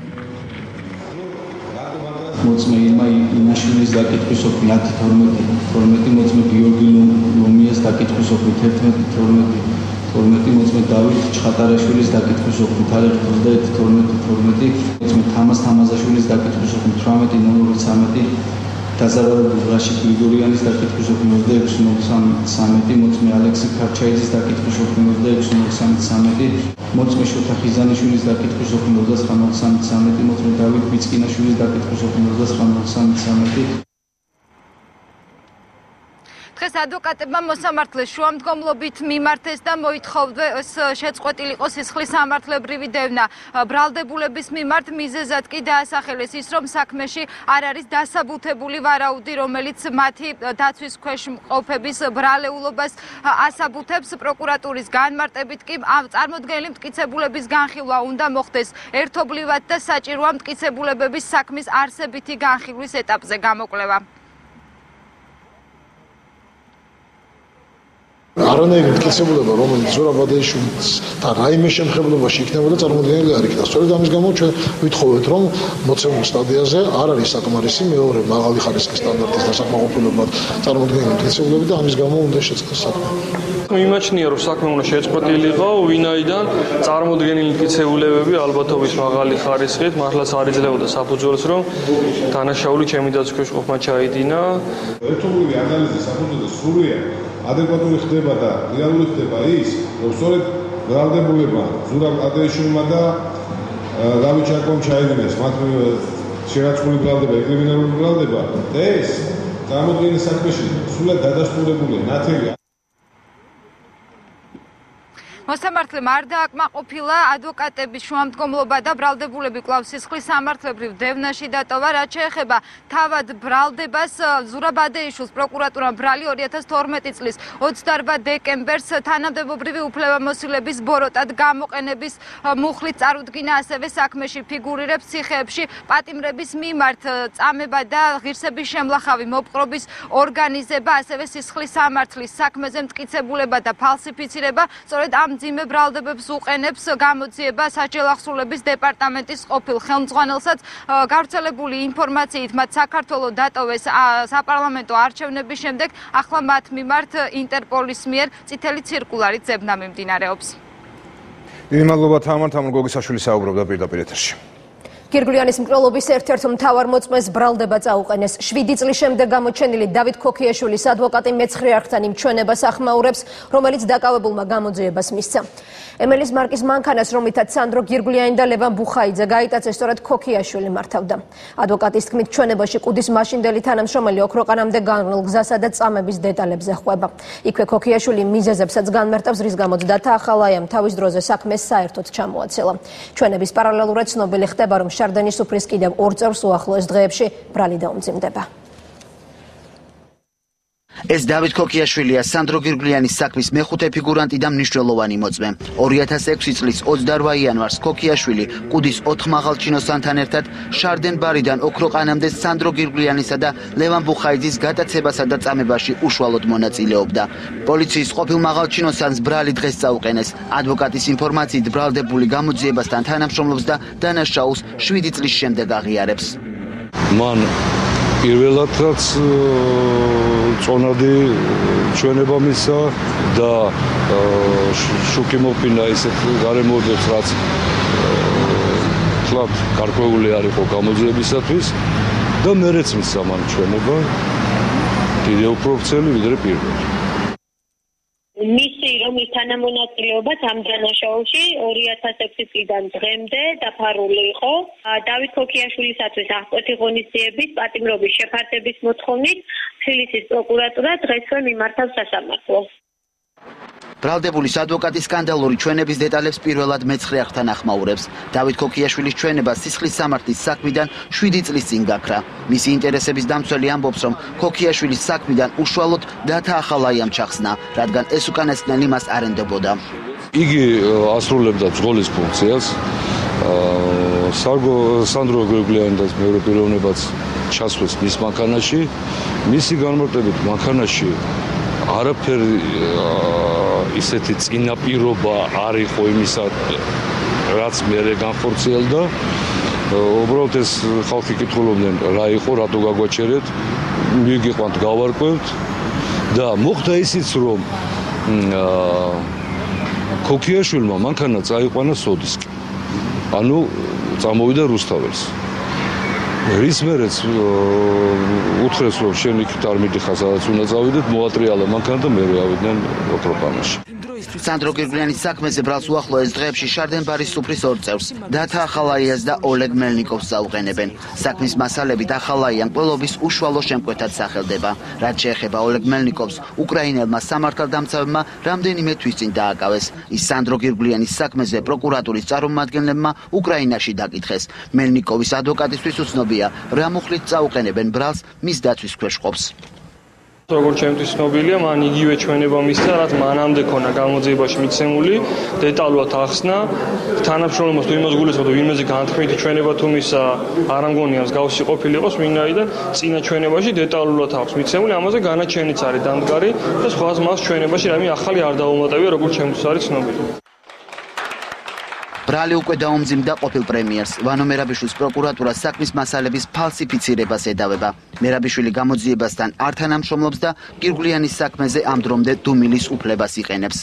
Speaker 17: მოწმე ირმა ინაშვილის დაკითხვის ოქმი 10-12, მოწმე გიორგი ლომიას დაკითხვის ოქმი 11-12, მოწმე დავით ჩხატარაშვილის დაკითხვის ოქმი თარიღ 21-12, მოწმე თამაზ თამაზაშვილის დაკითხვის ოქმი 18-13, დაზარალებული რაშიდ გრიგორიანის დაკითხვის ოქმი 26-13, მოწმე ალექსი ქარჩაიძის დაკითხვის ოქმი 26-13, მოწმე შოთა ხიზანიშვილის დაკითხვის ოქმი 29-13, მოწმე დავით ბიცკინაშვილის დაკითხვის ოქმი 29-13.
Speaker 16: დღეს ადვოკატებმა მოსამართლეს შუამდგომლობით მიმართეს და მოითხოვეს შეწყვეტილიყო სისხლის სამართლებრივი დევნა. ბრალდებულების მიმართ მიზეზად კი დაასახელეს ის, რომ საქმეში არ არის დასაბუთებული ვარაუდი, რომელიც მათი დაცვის ქვეშ მყოფების ბრალეულობას ასაბუთებს. პროკურატურის განმარტებით კი წარმოდგენილი მტკიცებულების განხილვა უნდა მოხდეს ერთობლივად და საჭიროა მტკიცებულებების საქმის არსებითი განხილვის ეტაპზე გამოკვლევა.
Speaker 18: არანაირი მტკიცებულება, რომელიც ზურაბ ადეიშვილის და რაიმე შემხებლობაში იქნებოდა, წარმოუდგენელი არ იქნა. სწორედ ამის გამო ჩვენ ვითხოვეთ, რომ მოცემულ სტადიაზე არ არის საკმარისი მეორე მაღალი ხარისხის სტანდარტის დასაკმაყოფილებლად წარმოუდგენელი მტკიცებულები და ამის გამო უნდა შეწყდეს საქმე.
Speaker 19: მიმაჩნია, რომ საქმე უნდა შეწყვეტილიყო, ვინაიდან წარმოუდგენელი მტკიცებულებები ალბათობის მაღალი ხარისხით მართლაც არ იძლეოდა საფუძველს, რომ დანაშაული ჩემი დაცვის ქვეშ ყოფნა ჩაიდინა.
Speaker 20: ერთობლივი ანალიზი საფუძველზე სრულიად ადეკვატური ხდება და რეალური ხდება ის, რომ სწორედ ბრალდებულება ზურაბ ადეიშვილმა და დავით ჭაკუამ ჩაიდინეს მათ შერაცხული ბრალდება, კრიმინალური ბრალდება და ეს წარმოდგენილი საქმეში სრულად დადასტურებულია, ნათელია.
Speaker 16: მოსამართლემ არ დააკმაყოფილა ადვოკატების შუამდგომლობა და ბრალდებულები კვლავ სისხლის სამართლებრივ დევნაში დატოვა. რაც შეეხება თავად ბრალდებას, ზურაბ ადეიშვილს პროკურატურამ ბრალი 2012 წლის 28 დეკემბერს თანამდებობრივი უფლებამოსილების ბოროტად გამოყენების მუხლით წარუდგინა. ასევე საქმეში ფიგურირებს ციხეებში პატიმრების მიმართ წამება და ღირსების შემლახავი მოპყრობის ორგანიზება, ასევე სისხლის სამართლის საქმეზე მტკიცებულება და ფალსიფიცირება. სწორედ ამ მძიმე ბრალდებებს უყენებს გამოძიება სასჯელ აღსრულების დეპარტამენტის ყოფილ ხელმძღვანელსაც. გავრცელებული ინფორმაციით მათ საქართველოს დატოვეს საპარლამენტო არჩევნების შემდეგ, ახლა მათ მიმართ ინტერპოლის მიერ წითელი ცირკულარი ძებნა მიმდინარეობს.
Speaker 1: დიდი მადლობა თამარ გოგისაშვილი საუბრობდა პირდაპირ ეთერში.
Speaker 2: გირგლიანის მკვლელობის ერთ-ერთ მთავარ მოწმეს ბრალდება წაუყენეს. 7 წლის შემდეგ გამოჩენილი დავით ქოქიაშვილის ადვოკატი მეცხრე არხთან იმ ჩვენებას ახმაურებს, რომელიც დაკავებულმა გამოძიებას მისცა. ემელის მარკის მანქანას, რომლითაც სანდრო გირგვლიანი და ლევან ბუხაიძე გაიტაცეს, სწორედ ქოქიაშვილი მართავდა. ადვოკატის თქმით, ჩვენებაში კუდის მაშინდელი თანამშრომელი ოქროყანამდე განვლილ გზასა და წამების დეტალებზე ხვება. იქვე ქოქიაშვილი მიზეზებსაც განმარტავს, რის გამოც დათა ახალაიამ თავის დროზე საქმეს საერთოდ ჩამოაცილა. ჩვენების პარალელურად ცნობილი ხდება, რომ შარდენის სუფრის კიდევ 2 წევრს უახლოეს დღეებში ბრალი დაუმძიმდება.
Speaker 21: ეს დავით ქოქიაშვილია, სანდრო გირგვლიანის საქმის მეხუთე ფიგურანტი და მნიშვნელოვანი მოწმე. 2006 წლის 28 იანვარს ქოქიაშვილი კუდის 4 მაღალჩინოსანთან ერთად შარდენ ბარიდან ოქროყანამდე სანდრო გირგვლიანისა და ლევან ბუხაიძის გატაცებასა და წამებაში უშუალოდ მონაწილეობდა. პოლიციის ყოფილ მაღალჩინოსანს ბრალი დღეს წაუყენეს. ადვოკატის ინფორმაციით, ბრალდებული გამოძიებასთან თანამშრომლობს და დანაშაულს 7 წლის შემდეგ აღიარებს.
Speaker 22: მან პირველად რაც წონადი ჩვენება მისცა და შუქი მოფინა ისეთ გარემოებებს, რაც ხლად გარკვეული არ იყო გამოძიებისათვის და მერეც მისცა მან ჩვენება კიდევ უფრო ვრცელი ვიდრე პირველი.
Speaker 23: მისი რომლის თანამონაწილეობაც ამ დანაშაულში 2006 წლიდან დღემდე დაფარული იყო. დავით ქოქიაშვილისათვის აღკვეთი ღონისძიების პატიმრობის შეფარდების მოთხოვნით თბილისის პროკურატურა დღესვე მიმართავს სასამართლოს.
Speaker 21: ბრალდებულის ადვოკატი სკანდალური ჩვენების დეტალებს პირველად მეცხრე აღთან ახმაურებს. დავით ქოქიაშვილის ჩვენება სისხლის სამართლის საქმიდან 7 წლის წინ გაქრა. მისი ინტერესების დამცველი ამბობს, რომ ქოქიაშვილის საქმიდან უშუალოდ დათა ახალაიამ ჩახსნა, რადგან ეს უკანასკნელი მას არ ენდობოდა.
Speaker 22: იგი ასრულებდა ბრძოლის ფუნქციას. სანდრო გირგვლიანის მეორე პიროვნებაც ჩასვეს მის მანქანაში. მისი განმარტებით მანქანაში არაფერი ისეთი წინაპირობა არ იყო იმისა, რაც მერე განხორციელდა. უბრალოდ ეს ხალხი კითხულობდნენ, რა იყო, რატო გაგვაჩერეთ, მიგიყვანთ, გავარკვევთ და მოხდა ისიც, რომ ქოქიაშვილმა მანქანა წაიყვანა სოდისკი. ანუ წამოვიდა რუსთაველს. რის მერეც უთხრეს, რომ შენ იქით არ მიდიხარ, სადაც უნდა წავიდეთ, მოატრიალა მანქანა და მერე ავიდნენ ოქროყანაში.
Speaker 21: სანდრო გირგვლიანის საქმეზე ბრალს უახლოეს დღეებში შარდენ ბარის სუფრის 2 წევრს, დათა ახალაიას და ოლეგ მელნიკოვს წაუყენებენ. საქმის მასალებით ახალაიან ყველობის უშუალო შემკვეთად სახელდება. რაც შეეხება ოლეგ მელნიკოვს, უკრაინელმა სამართალდამცავებმა რამდენიმე თვის წინ დააკავეს. ის სანდრო გირგვლიანის საქმეზე პროკურატურის წარმომადგენლებმა უკრაინაში დაკითხეს. მელნიკოვის ადვოკატისთვის უცნობია, რა მუხლით წაუყენებენ ბრალს მის დაცვის ქვეშ ყოფს.
Speaker 19: როგორც ჩემთვის ცნობილია, მან იგივე ჩვენება მისცა, რაც მანამდე ქონა გამოძიებაში მიცემული, დეტალურად ახსნა. თანამშრომლობას თუ იმას გულისხმობ, რომ ვინმეზე განთქმითი ჩვენება თუ მისცა, არ ამგონია მსგავსი ყოფილი იყოს, ვინაიდან წინა ჩვენებაში დეტალურად აქვს მიცემული, ამაზე განაჩენიც არის დამდგარი და სხვა მას ჩვენებაში რაიმე ახალი არ დაუმატებია, როგორც ჩემთვის არის ცნობილი.
Speaker 21: ბრალი უკვე დაუმძიმდა ყოფილ პრემიერს. ვანო მერაბიშვილის პროკურატურა საქმის მასალების ფალსიფიცირებას ედავება. მერაბიშვილი გამოძიებასთან არ თანამშრომლობს და გირგვლიანის საქმეზე ამ დრომდე დუმილის უფლებას იყენებს.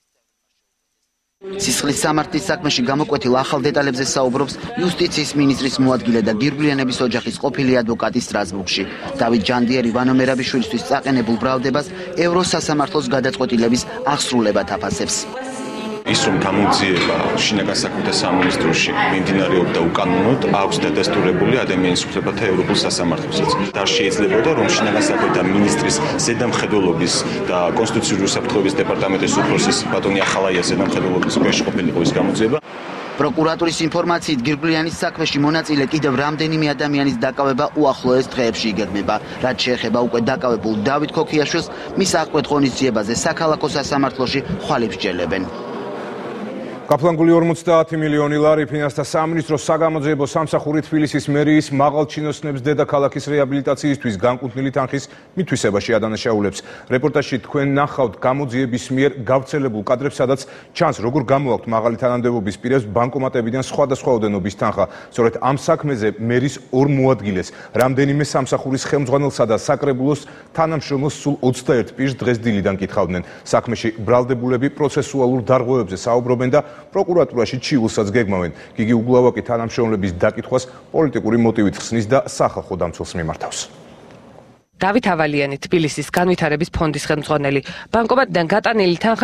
Speaker 21: სისხლის სამართლის საქმეში გამოკვეთილ ახალ დეტალებზე საუბრობს იუსტიციის მინისტრის მოადგილე და გირგვლიანების ოჯახის ყოფილი ადვოკატი სტრასბურგში. დავით ჯანდიერი ვანო მერაბიშვილისთვის წაყენებულ ბრალდებას ევროსასამართლოს გადაწყვეტილების აღსრულებად აფასებს.
Speaker 24: ის რომ გამოძიება შინაგან საქმეთა სამინისტროში მიმდინარეობდა უკანონოდ, აქვს დადასტურებული ადამიანის უფლებათა ევროპულ სასამართლოსაც. და შეიძლებოდა რომ შინაგან საქმეთა მინისტრის ზედამხედველობის და კონსტიტუციური უსაფრთხოების დეპარტამენტის უფროსის ბატონი ახალაიას ზედამხედველობის ქვეშ ყოფილიყო ის გამოძიება.
Speaker 21: პროკურატურის ინფორმაციით გირგვლიანის საქმეში მონაწილე კიდევ რამდენიმე ადამიანის დაკავება უახლოეს დღეებში იგეგმება. რაც შეეხება უკვე დაკავებულ დავით ქოქიაშვილს, მის აღკვეთ ღონისძიებაზე საქალაქო სასამართლოში ხვალებს ჯერლებენ.
Speaker 1: გაფლანგული 50 მილიონი ლარი ფინანსთა სამინისტროს საგამოძიებო სამსახური თბილისის მერიის მაღალჩინოსნებს დედაქალაქის რეაბილიტაციისთვის განკუთვნილი თანხის მითვისებაში ადანაშაულებს. რეპორტაჟში თქვენ ნახავთ გამოძიების მიერ გავრცელებულ კადრებს, სადაც ჩანს, როგორ გამოაქვთ მაღალი თანამდებობის პირებს ბანკომატებიდან სხვადასხვა ოდენობის თანხა. სწორედ ამ საქმეზე მერის 2 მოადგილეს, რამდენიმე სამსახურის ხელმძღვანელსა და საკრებულოს თანამშრომლოს სულ 21 პირს დღეს დილიდან კითხავდნენ. საქმეში ბრალდებულები პროცესუალურ დარღვევებზე საუბრობენ და პროკურატურაში ჩიულსაც გეგმავენ. გიგი უგლავაკი თანამშრომლების დაკითხვას პოლიტიკური მოტივით ხსნის და სახალხო დამცველს მიმართავს.
Speaker 3: დავით ავალიანი, თბილისის განვითარების ფონდის ხელმძღვანელი. ბანკომატიდან გატანილი თანხა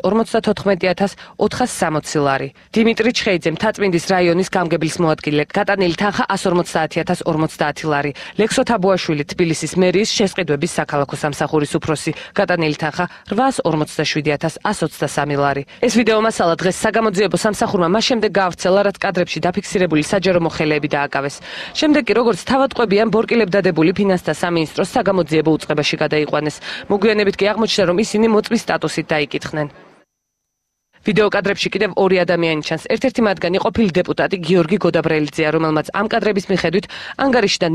Speaker 3: 754,460 ლარი. დიმიტრი ჩხეიძე, მთაწმინდის რაიონის გამგებლის მოადგილე. გატანილი თანხა 150,050 ლარი. ლექსო თაბუაშვილი, თბილისის მერიის შესყიდვების საქალაქო სამსახურის უფროსი. გატანილი თანხა 847,123 ლარი. ეს ვიდეო მასალა დღეს საგამოძიებო სამსახურმა მას შემდეგ გაავრცელა, რაც კადრებში დაფიქსირებული საჯარო მოხელეები დააკავეს. შემდეგ კი როგორც თავადყვებიან ბორკილებ დადებული ფინანსთა სამინისტროს საგამოძიებო უწყებაში გადაიყვანეს. მოგვიანებით კი აღმოჩნდა, რომ ისინი მოწმის სტატუსით დაიკითხნენ. ვიდეო კადრებში კიდევ ორი ადამიანი ჩანს. ერთ-ერთი მათგანი ყოფილი დეპუტატი გიორგი გოდაბრელიძეა, რომელმაც ამ კადრების მიხედვით ანგარიშიდან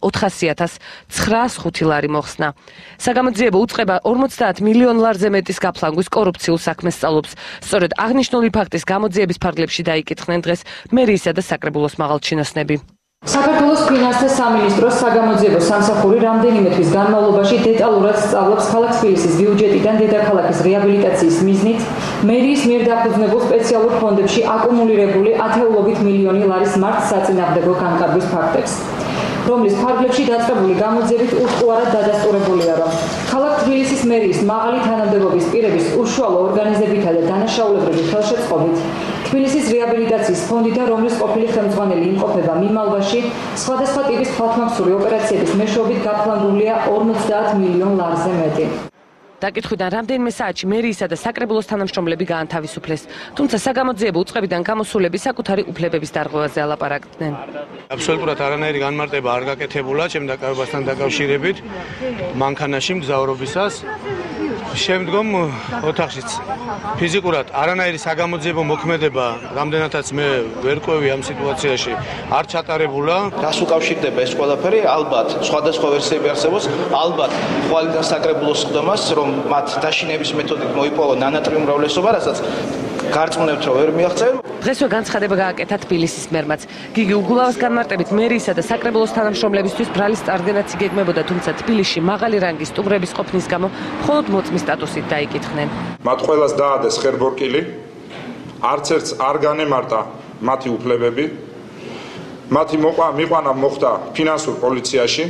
Speaker 3: 1,405,905 ლარი მოხსნა. საგამოძიებო უწყება 50 მილიონ ლარზე მეტის გაფლანგვის კორუფციულ საქმეს სწავლობს. სწორედ აღნიშნული ფაქტის გამოძიების ფარგლებში დაიკითხნენ დღეს მერიისა და საკრებულოს მაღალჩინოსნები.
Speaker 4: საქართველოს ფინანსთა სამინისტროს საგამოძიებო სამსახური რამდენიმე თვის განმავლობაში დეტალურად სწავლობს ქალაქ თბილისის ბიუჯეტიდან დედაქალაქის რეაბილიტაციის მიზნით მერიის მიერ დაფუძნებულ სპეციალურ ფონდებში აკუმულირებული ათეულობით მილიონი ლარის მართლსაწინააღმდეგო განკარგვის ფაქტებს, რომლის ფარგლებში დაწყებული გამოძიებით უტყუარად დადასტურებულია, რომ ქალაქ თბილისის მერიის მაღალი თანამდებობის პირების უშუალო ორგანიზებითა და დანაშაულებრივი ხელშეწყობით თბილისის რეაბილიტაციის ფონდი და რომლის ყოფილი ხელმძღვანელი იმყოფება მიმალვაში სხვადასხვა ტიპის თვალთმავსური ოპერაციების მეშვეობით გაფლანგულია 50 მილიონ ლარზე მეტი.
Speaker 3: დაკითხვიდან რამდენიმე საათში მერიისა და საკრებულოს თანამშრომლები გაანთავისუფლეს, თუმცა საგამოძიებო უწყებიდან გამოსულები საკუთარი უფლებების დარღვევაზე ალაპარაკდნენ.
Speaker 10: აბსოლუტურად არანაირი განმარტება არ გაკეთებულა ჩემ დაკავებასთან დაკავშირებით მანქანაში მგზავრობისას. შემდგომ ოთახშიც ფიზიკურად არანაირი საგამოძიებო მოქმედება რამდენადაც მე ვერ ყვევი ამ სიტუაციაში არ ჩატარებულა.
Speaker 7: რას უკავშირდება ეს ყველაფერი? ალბათ სხვადასხვა ვერსიები არსებობს, ალბათ ხვალიდან საკრებულოს ხდომას, რომ მათ დაშინების მეთოდით მოიპოვონ ნანატრი უმრავლესობა, რასაც გარწმუნებთ, რომ ვერ მიაღწევენ.
Speaker 3: დღესვე განცხადება გააკეთა თბილისის მერმაც. გიგი უგულავას განმარტებით მერიისა და საკრებულოს თანამშრომლებისთვის ბრალის წარდგენაც იგეგმებოდა, თუმცა თბილისში მაღალი რანგის სტუმრების ყოფნის გამო მხოლოდ მოწმის სტატუსით დაიკითხნენ.
Speaker 11: მათ ყველას დაადეს ხერბორკილი, არც ერთს არ განემარტა მათი უფლებები. მათი მიყვანა მოხდა ფინანსურ პოლიციაში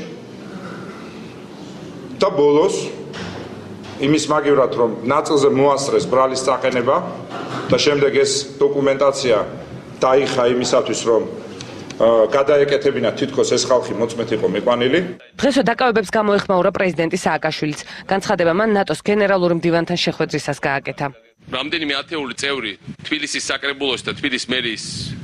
Speaker 11: და ბოლოს იმის მაგივრად, რომ ნაწილზე მოასწრეს ბრალის წაყენება და შემდეგ ეს დოკუმენტაცია დაიხა იმისათვის, რომ გადაეკეთებინა თითქოს ეს ხალხი მოწმეთ იყო მიყვანილი.
Speaker 3: დღესვე დაკავებებს გამოეხმაურა პრეზიდენტი სააკაშვილიც. განცხადება მან ნატოს გენერალური მდივანთან შეხვედრისას გააკეთა.
Speaker 8: რამდენიმე ათეული წევრი თბილისის საკრებულოს და თბილისის მერიის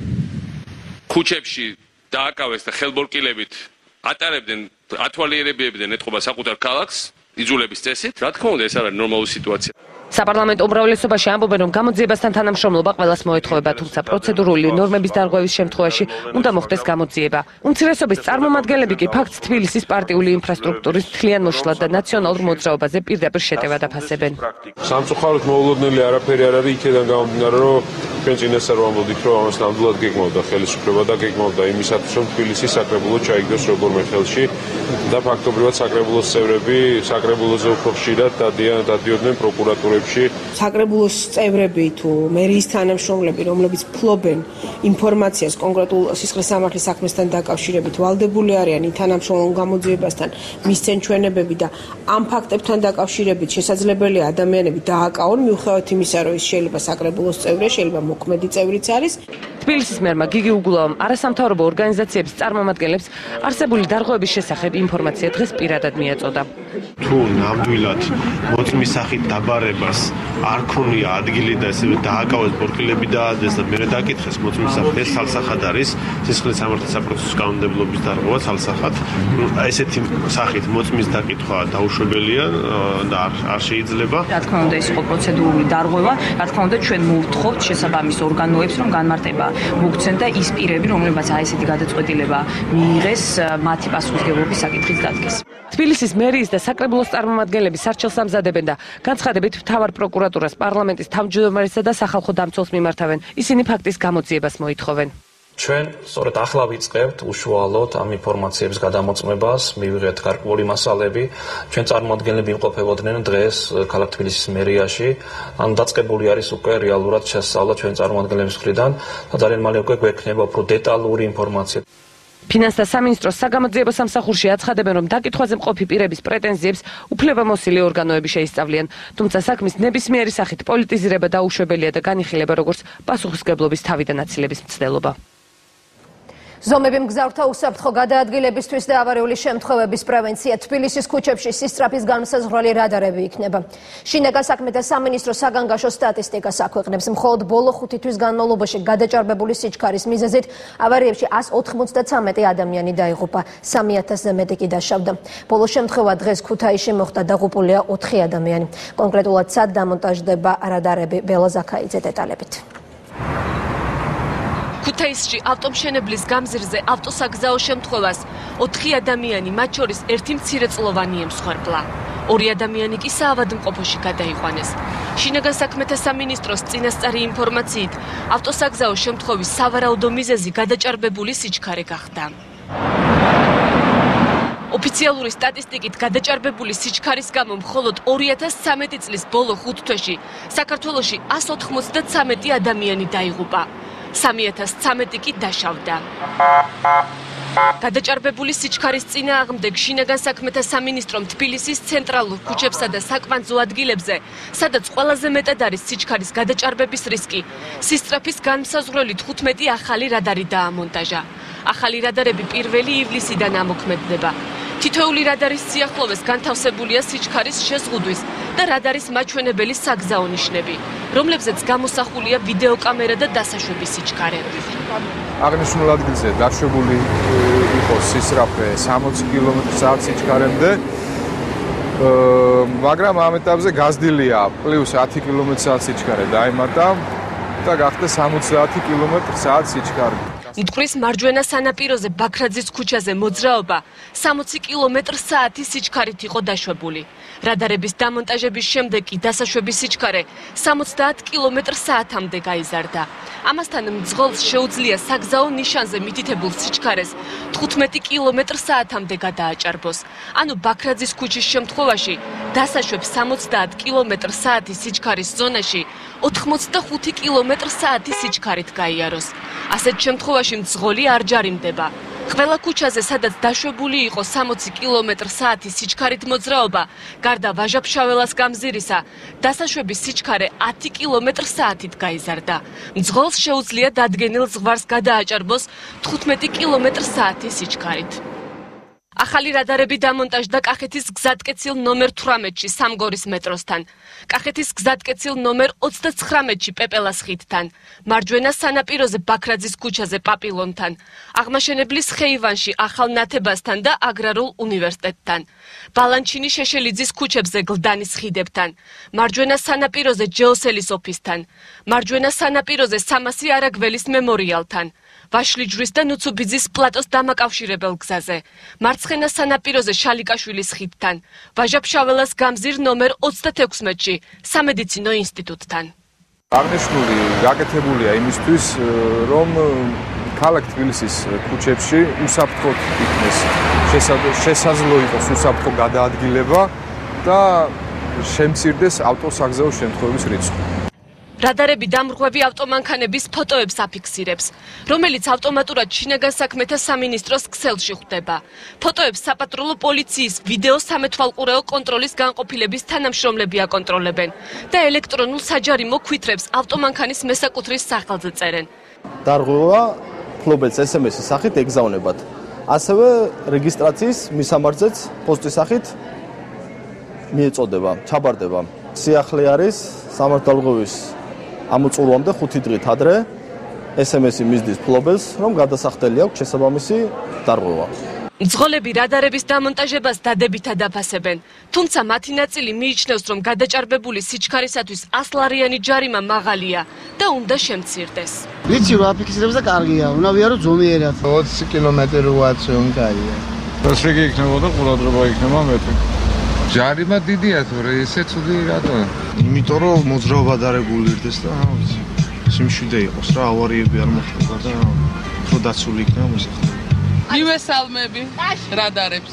Speaker 8: ქუჩებში დააკავეს და ხელბორკილებით ატარებდნენ, ათვალიერებდნენ ეთყობა საკუთარ ქალაქს იძულების წესით. რა თქმა უნდა, ეს არ არის ნორმალური სიტუაცია.
Speaker 3: საპარლამენტო უმრავლესობაში ამბობენ, რომ გამოძიებასთან თანამშრომლობა ყველას მოეთხოვება, თუმცა პროცედურული ნორმების დარღვევის შემთხვევაში უნდა მოხდეს გამოძიება. უმცირესობის წარმომადგენლები კი ფაქტს თბილისის პარტიული ინფრასტრუქტურის მთლიან მოშლად და ნაციონალურ მოძრაობაზე პირდაპირ შეტევად აფასებენ.
Speaker 22: სამწუხაროდ მოულოდნელი არაფერი არ არის იქედან გამომდინარე, რომ ჩვენ წინასწარ ვამბობდით, რომ ამას ნამდვილად გეგმავდა ხელისუფლება და გეგმავდა იმისათვის, რომ თბილისის საკრებულო ჩაიგდოს როგორმე ხელში და ფაქტობრივად საკრებულოს წევრები საკრებულოზე უფრო ხშირად დადიოდნენ პროკურატურებში.
Speaker 25: საკრებულოს წევრები თუ მერიის თანამშრომლები, რომლებიც ფლობენ ინფორმაციას კონკრეტულ სისხლის სამართლის საქმესთან დაკავშირებით, ვალდებული არიან თანამშრომლობ გამოძიებასთან მისცენ ჩვენებები და ამ ფაქტებთან დაკავშირებით შესაძლებელია ადამიანები დააკავონ, მიუხედავად იმისა, რომ ის შეიძლება საკრებულოს წევრია, შეიძლება მოქმედი წევრიც არის.
Speaker 3: თბილისის მერმა გიგი უგულავამ არასამთავრობო ორგანიზაციების წარმომადგენლებს არსებული დარღვევების შესახებ ინფორმაცია დღეს პირადად მიაწოდა.
Speaker 26: თუ ნამდვილად მოწმის სახით დაბარებას არ ქონია ადგილი და ესე დააკავეს ბორკილები დაადეს და მე დაკითხეს მოწმის სახით, ეს ცალსახად არის სისხლის სამართლის საპროცესო კანონმდებლობის დარღვევა ცალსახად. ესეთი სახით მოწმის დაკითხვა დაუშვებელია და არ შეიძლება.
Speaker 27: რა თქმა უნდა, ეს იყო პროცედურული დარღვევა, რა თქმა უნდა, ჩვენ მოვთხოვთ შესაბამის ორგანოებს, რომ განმარტება მოგცენ და ის პირები, რომლებსაც აი ესეთი გადაწყვეტილება მიიღეს, მათი პასუხისმგებლობის საკითხიც დადგეს.
Speaker 3: თბილისის მერიის და საკრებულოს წარმომადგენლები სარჩელს ამზადებენ და განცხადებით მთავარ პროკურატურას, პარლამენტის თავმჯდომარესა და სახალხო დამცველს მიმართავენ. ისინი ფაქტის გამოძიებას მოითხოვენ.
Speaker 28: ჩვენ სწორედ ახლა ვიწყებთ უშუალოდ ამ ინფორმაციების გადამოწმებას, მივიღეთ გარკვეული მასალები. ჩვენ წარმომადგენლები იმყოფებოდნენ დღეს ქალაქ თბილისის მერიაში. ანუ დაწყებული არის უკვე რეალურად შესწავლა ჩვენ წარმომადგენლების მხრიდან და ძალიან მალე უკვე გვექნება უფრო დეტალური ინფორმაცია.
Speaker 3: ფინანსთა სამინისტროს საგამოძიებო სამსახურში აცხადებენ, რომ დაკითხვაზე მყოფი პირების პრეტენზიებს უფლებამოსილი ორგანოები შეისწავლიან, თუმცა საქმის ნებისმიერი სახით პოლიტიზირება დაუშვებელია და განიხილება როგორც პასუხისმგებლობის თავიდან აცილების მცდელობა.
Speaker 2: ზომები მგზავრთა უსაფრთხო გადაადგილებისთვის და ავარიული შემთხვევების პრევენცია თბილისის ქუჩებში სისწრაფის განმსაზღვრელი რადარები იქნება. შინაგან საქმეთა სამინისტრო საგანგაშო სტატისტიკას აქვეყნებს. მხოლოდ ბოლო 5 თვის განმავლობაში გადაჭარბებული სიჩქარის მიზეზით ავარიებში 193 ადამიანი დაიღუპა, 3000-ზე მეტი კი დაშავდა. ბოლო შემთხვევა დღეს ქუთაისში მოხდა, დაღუპულია 4 ადამიანი. კონკრეტულად სად დამონტაჟდება რადარები, ბელა ზაქაიძე დეტალებით.
Speaker 5: ქუთაისში ავტომშენებლის გამზირზე ავტოსაგზაო შემთხვევას 4 ადამიანი, მათ შორის ერთი მცირეწლოვანი ემსხვერპლა. 2 ადამიანი კი საავადმყოფოში გადაიყვანეს. შინაგან საქმეთა სამინისტროს წინასწარი ინფორმაციით, ავტოსაგზაო შემთხვევის სავარაუდო მიზეზი გადაჭარბებული სიჩქარე გახდა. ოფიციალური სტატისტიკით გადაჭარბებული სიჩქარის გამო მხოლოდ 2013 წლის ბოლო 5 თვეში საქართველოში 193 ადამიანი დაიღუპა. 3013 კი დაშავდა. გადაჭარბებული სიჩქარის წინააღმდეგ შინაგან საქმეთა სამინისტრომ თბილისის ცენტრალურ ქუჩებსა და საკვანძო ადგილებზე, სადაც ყველაზე მეტად არის სიჩქარის გადაჭარბების რისკი, სისწრაფის განმსაზღვრელი 15 ახალი რადარი დაამონტაჟა. ახალი რადარები 1 ივლისიდან ამოქმედდება. თითოეული რადარის სიახლოვეს განთავსებულია სიჩქარის შეზღუდვის და რადარის მაჩვენებელი საგზაო ნიშნები, რომლებზეც გამოსახულია ვიდეოკამერა და დასაშვების სიჩქარე.
Speaker 6: აღნიშნულ ადგილზე დაშვებული იყო სისწრაფე 60 კმ/სთ სიჩქარემდე, მაგრამ ამ ეტაპზე გაზრდილია პლუს 10 კმ/სთ სიჩქარე დაემატა და გახდა 70 კმ/სთ სიჩქარე.
Speaker 5: მტკვრის მარჯვენა სანაპიროზე ბაქრაძის ქუჩაზე მოძრაობა 60 კმ/სთ სიჩქარით იყო დაშვებული. რადარების დამონტაჟების შემდეგ კი დასაშვების სიჩქარე 70 კმ/სთ-მდე გაიზარდა. ამასთან მძღოლს შეუძლია საგზაო ნიშანზე მითითებულ სიჩქარეს 15 კმ/სთ-მდე გადააჭარბოს. ანუ ბაქრაძის ქუჩის შემთხვევაში დასაშვებს 70 კმ/სთ სიჩქარის ზონაში 85 კმ/სთ სიჩქარით გაიაროს. ასეთ შემთხვევაში მძღოლი არ ჯარიმდება. ყველა ქუჩაზე, სადაც დაშვებული იყო 60 კმ/სთ სიჩქარით მოძრაობა, გარდა ვაჟა-ფშაველას გამზირისა, დასაშვების სიჩქარე 10 კმ/სთ-ით გაიზარდა. მძღოლს შეუძლია დადგენილ ზღვარს გადააჭარბოს 15 კმ/სთ სიჩქარით. ახალი რადარები დამონტაჟდა კახეთის გზატკეცილ ნომერ 18-ში სამგორის მეტროსთან, კახეთის გზატკეცილ ნომერ 39-ში პეპელას ხიდთან, მარჯვენა სანაპიროზე ბაქრაძის ქუჩაზე პაპილონთან, აღმაშენებლის ხეივანში ახალ ნათებასთან და აგრარულ უნივერსიტეტთან, ბალანჩინის შეშელიძის ქუჩებზე გლდანის ხიდებთან, მარჯვენა სანაპიროზე ჯეოსელის ოფისთან, მარჯვენა სანაპიროზე სამასი არაგველის მემორიალთან, ვაშლიჯვრის და ნუცუბიძის პლატოს დამაკავშირებელ გზაზე, მარცხენა სანაპიროზე შალიკაშვილის ხიდთან, ვაჟა-ფშაველას გამზირ ნომერ 36-ში, სამედიცინო ინსტიტუტთან.
Speaker 6: აღნიშნული გაკეთებულია იმისთვის, რომ ქალაქ თბილისის ქუჩებში უსაფრთხოდ იქნეს შესაძლო იყოს უსაფრთხო გადაადგილება და შემცირდეს ავტოსაგზაო შემთხვევების რიცხვი.
Speaker 5: რადარები დამრღვევი ავტომანქანების ფოტოებს აფიქსირებს, რომელიც ავტომატურად შინაგან საქმეთა სამინისტროს ქსელში ხვდება. ფოტოებს საპატრულო პოლიციის ვიდეო სამეთვალყურეო კონტროლის განყოფილების თანამშრომლები აკონტროლებენ და ელექტრონულ საჯარიმო ქვითრებს ავტომანქანის მესაკუთრის სახელზე წერენ.
Speaker 9: დარღვევა ფლობელს SMS-ის სახით ეგზავნებათ. ასევე რეგისტრაციის მისამართზეც პოსტის სახით მიეწოდება, ჩაბარდება. სიახლე არის სამართალდღეობის ამოწურვამდე 5 დღით ადრე SMS-ი მისდის ფლობელს, რომ გადასახდელი აქვს შესაბამისი დარღვევა.
Speaker 5: მძღოლები რადარების დამონტაჟებას დადებითად აფასებენ, თუმცა მათი ნაწილი მიიჩნევს, რომ გადაჭარბებული სიჩქარისათვის 100 ლარიანი ჯარიმა მაღალია და უნდა შემცირდეს.
Speaker 12: ვიცი რა აფიქსირებს და კარგია, უნდა ვიარო ზომიერად. 20 კილომეტრი ვაცი კაია.
Speaker 20: პრესრიგი იქნებოდა, ყურადღება იქნება მეტი. ჯარიმა დიდია თორე ესე ცუდი რატო?
Speaker 26: იმიტომ რომ მოძრაობა დარეგულირდეს და ვიცი, სიმშვიდე იყოს რა, ავარიები არ მოხდება და უფრო დაცული იქნება მოსახლეობა.
Speaker 13: მივესალმები რადარებს.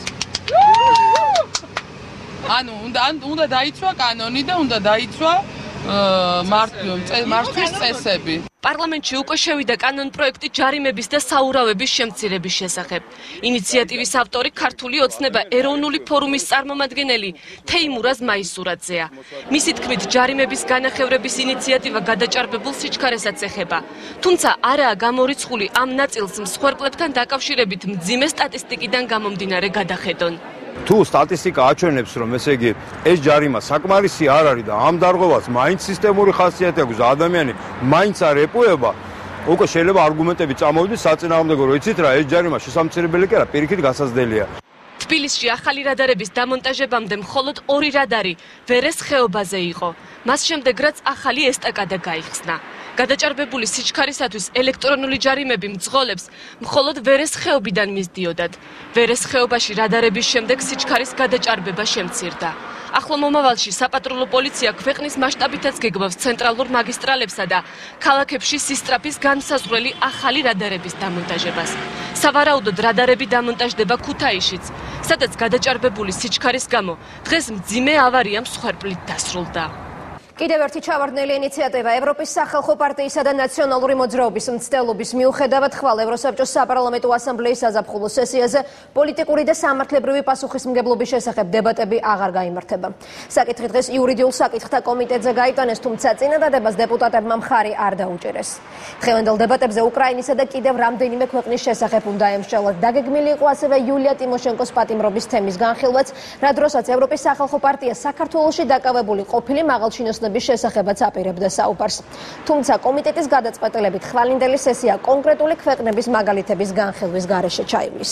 Speaker 13: ანუ უნდა დაიცვა კანონი და უნდა დაიცვა მართვის წესები.
Speaker 5: პარლამენტში უკვე შევიდა კანონპროექტი ჯარიმების და საურავების შემცირების შესახებ. ინიციატივის ავტორი ქართული ოცნება ეროვნული ფორუმის წარმომადგენელი თეიმურაზ მაისურაძეა. მისი თქმით, ჯარიმების განახევრების ინიციატივა გადაჭარბებულ სიჩქარესაც ეხება. თუმცა არაა გამორიცხული ამ ნაწილს მსხვერპლებთან დაკავშირებით მძიმე სტატისტიკიდან გამომდინარე გადახედონ.
Speaker 14: თუ სტატისტიკა აჩვენებს, რომ ესე იგი ეს ჯარიმა საკმარისი არ არის და ამ დარღვევას მაინც სისტემური ხასიათი აქვს და ადამიანი მაინც არ ეპოება, უკვე შეიძლება არგუმენტები წამოვიდეს საწინააღმდეგო, რომ იცით რა, ეს ჯარიმა შესამცირებელი კი არა, პირიქით გასაზრდელია.
Speaker 5: თბილისში ახალი რადარების დამონტაჟებამდე მხოლოდ 2 რადარი ვერეს ხეობაზე იყო. მას შემდეგ რაც ახალი ესტაკადა გაიხსნა. გადაჭარბებული სიჩქარისათვის ელექტრონული ჯარიმები მძღოლებს მხოლოდ ვერეს ხეობიდან მისდიოდათ. ვერეს ხეობაში რადარების შემდეგ სიჩქარის გადაჭარბება შემცირდა. ახლო მომავალში საპატრულო პოლიცია ქვეყნის მასშტაბითაც გეგმავს ცენტრალურ მაგისტრალებსა და ქალაქებში სისწრაფის განმსაზღვრელი ახალი რადარების დამონტაჟებას. სავარაუდოდ რადარები დამონტაჟდება ქუთაისშიც, სადაც გადაჭარბებული სიჩქარის გამო დღეს მძიმე ავარია მსხვერპლით დასრულდა.
Speaker 2: კიდევ ერთი ჩავარდნელი ინიციატივა ევროპის სახალხო პარტიისა და ნაციონალური მოძრაობის მცდელობის მიუხედავად ხვალ ევროსაბჭოს საპარლამენტო ასამბლეის საზაფხულო სესიაზე პოლიტიკური და სამართლებრივი პასუხისმგებლობის შესახებ დებატები აღარ გაიმართება. საკითხი დღეს იურიდიულ საკითხთა კომიტეტზე გაიტანეს, თუმცა წინადადებას დეპუტატებმა მხარი არ დაუჭერეს. დღევანდელ დებატებზე უკრაინისა და კიდევ რამდენიმე ქვეყნის შესახებ უნდა ემსჯელოთ. დაგეგმილი იყო ასევე იულია ტიმოშენკოს პატიმრობის თემის განხილვაც, რა დროსაც ევროპის სახალხო პარტია საქართველოში დაკავებული ყოფილი მაღალჩინოსნების შესახებაც აპირებდა საუბარს. თუმცა კომიტეტის გადაწყვეტილებით ხვალინდელი სესია კონკრეტული ქვეყნების მაგალითების განხილვის გარეშე ჩაივლის.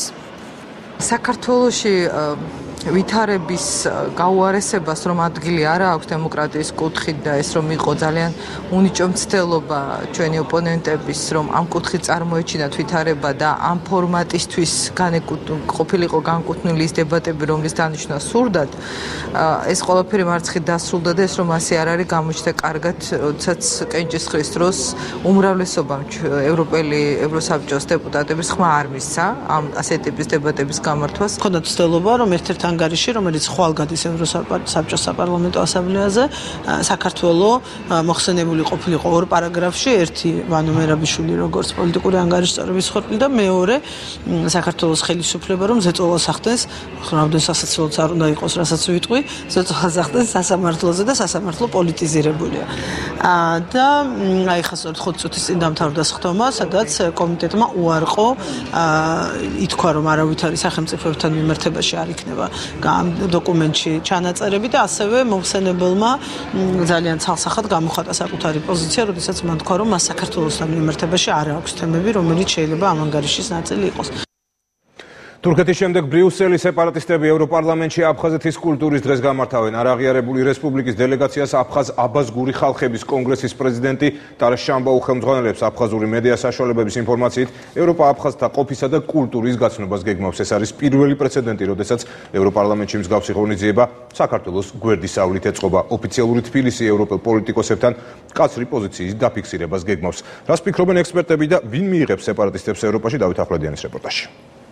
Speaker 15: საქართველოში ვითარების გაუარესებას რომ ადგილი არ აქვს დემოკრატიის კუთხით და ეს რომ იყო ძალიან უნიჭო მცდელობა ჩვენი ოპონენტების რომ ამ კუთხით წარმოეჩინათ ვითარება და ამ ფორმატისთვის ყოფილიყო განკუთვნილი ის დებატები რომლის დანიშვნა სურდათ ეს ყველაფერი მარცხით დასრულდა და ეს რომ ასე არ არის გამოჩნდა კარგად როდესაც კენჭისყრის დროს უმრავლესობამ ევროსაბჭოს დეპუტატების ხმა არ მისცა ამ ასეთ ტიპის დებატების გამართვას.
Speaker 16: ხონდა ცდელობა რომ ერთ-ერთ ანგარიში, რომელიც ხვალ გადის ევროსაბჭოს საპარლამენტო ასამბლეაზე, საქართველოს მოხსენებული ყოფილიყო 2 პარაგრაფში, ერთი ვანო მერაბიშვილი როგორც პოლიტიკური ანგარიშის წევრების ხორბლი და მეორე საქართველოს ხელისუფლება რომ ზეწოლას ახდენს, რამდენ სასაცილოც არ უნდა იყოს, რასაც ვიტყვი, ზეწოლას ახდენს სასამართლოზე და სასამართლო პოლიტიზირებულია. და აი ხა სწორედ 5 წუთის წინ დამთავრდა სხდომა, სადაც კომიტეტმა უარყო ითქვა რომ არავითარი სახელმწიფოებთან მიმართებაში არ იქნება ამ დოკუმენტში ჩანაწერები და ასევე მოხსენებელმა ძალიან ცალსახად გამოხატა საკუთარი პოზიცია, როდესაც მან თქვა რომ მას საქართველოსთან მიმართებაში არ აქვს თემები, რომელიც შეიძლება ამ ანგარიშის ნაწილი იყოს.
Speaker 1: თურქეთის შემდეგ ბრიუსელის სეპარატისტები ევროპარლამენტში აფხაზეთის კულტურის დღეს გამართავენ. არაღიარებული რესპუბლიკის დელეგაციას აფხაზ-აბაზგური ხალხების კონგრესის პრეზიდენტი ტარას შამბაუ ხელმძღვანელებს. აფხაზური მედია საშუალებების ინფორმაციით ევროპა აფხაზთა ყოფისა და კულტურის გაცნობას გეგმავს. ეს არის პირველი პრეცედენტი, როდესაც ევროპარლამენტში მსგავსი ღონისძიება საქართველოს გვერდისავლით ეწყობა. ოფიციალური თბილისი ევროპელ პოლიტიკოსებთან კაცრი პოზიციის დაფიქსირებას გეგმავს. რას ფიქრობენ ექსპერტები და ვინ მიიღებს სეპარატისტებს ევროპაში? დავით ახვლედიანის რეპორტაჟი.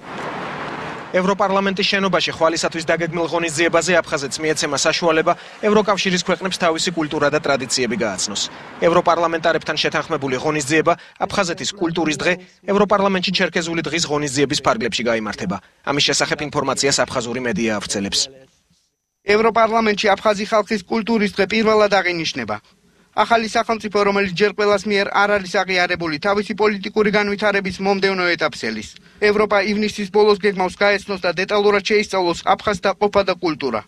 Speaker 17: ევროპარლამენტის შენობაში ხვალისათვის დაგეგმილ ღონისძიებაზე აფხაზეთს მიეცემა საშუალება ევროკავშირის ქვეყნებს თავისი კულტურა და ტრადიციები გააცნოს. ევროპარლამენტარებთან შეთანხმებული ღონისძიება აფხაზეთის კულტურის დღე ევროპარლამენტში ჩერქეზული დღის ღონისძიების ფარგლებში გაიმართება. ამის შესახებ ინფორმაციას აფხაზური მედია ავრცელებს.
Speaker 18: ევროპარლამენტში აფხაზი ხალხის კულტურის დღე პირველად აღინიშნება. ახალი სახელმწიფო, რომელიც ჯერ ყველას მიერ არ არის აღიარებული, თავისი პოლიტიკური განვითარების მომდევნო ეტაპს ელის. ევროპა ივნისის ბოლოს გეგმავს გაეცნოს და დეტალურად შეისწავლოს აფხაზთა ყოფა და კულტურა.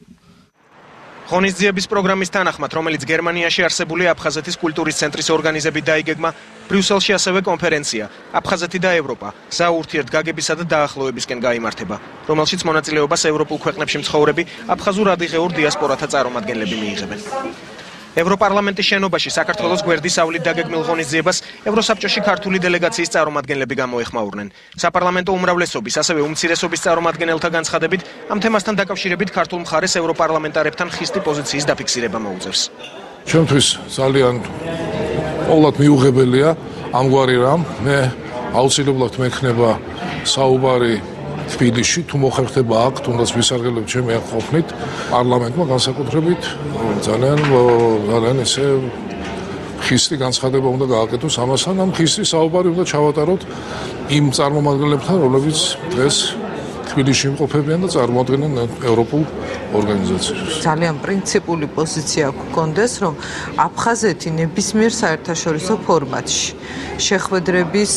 Speaker 17: ღონისძიების პროგრამის თანახმად, რომელიც გერმანიაში არსებული აფხაზეთის კულტურის ცენტრის ორგანიზებით დაიგეგმა, ბრიუსელში ასევე კონფერენცია აფხაზეთი და ევროპა გზა ურთიერთგაგებისა და დაახლოებისკენ გაიმართება, რომელშიც მონაწილეობას ევროპულ ქვეყნებში მცხოვრები აფხაზურ ადიღეურ დიასპორათა წარმომადგენლები მიიღებენ. ევროპარლამენტის შენობაში საქართველოს გვერდისავლით დაგეგმილ ღონისძიებას ევროსაბჭოში ქართული დელეგაციის წარმომადგენლები გამოეხმაურნენ. საპარლამენტო უმრავლესობის, ასევე უმცირესობის წარმომადგენელთა განცხადებით, ამ თემასთან დაკავშირებით ქართულ მხარეს ევროპარლამენტარებთან ხისტი პოზიციის დაფიქსირება მოუწევს.
Speaker 20: ჩემთვის ძალიან ყოველად მიუღებელია ამგვარი რამ. მე აუცილებლად მექნება საუბარი თბილისში, თუ მოხერხდება აქ, თუნდაც ვისარგებლებ ჩემი ყოფნით, პარლამენტმა განსაკუთრებით ძალიან ესე ხისტი განცხადება უნდა გააკეთოს ამასთან, ამ ხისტის საუბარი უნდა ჩავატაროთ იმ წარმომადგენლებთან, რომლებიც დღეს თბილისში იმყოფებიან და წარმოადგენენ ევროპულ ორგანიზაციებს.
Speaker 15: ძალიან პრინციპული პოზიცია გქონდეს, რომ აფხაზეთი ნებისმიერ საერთაშორისო ფორმატში შეხვედრების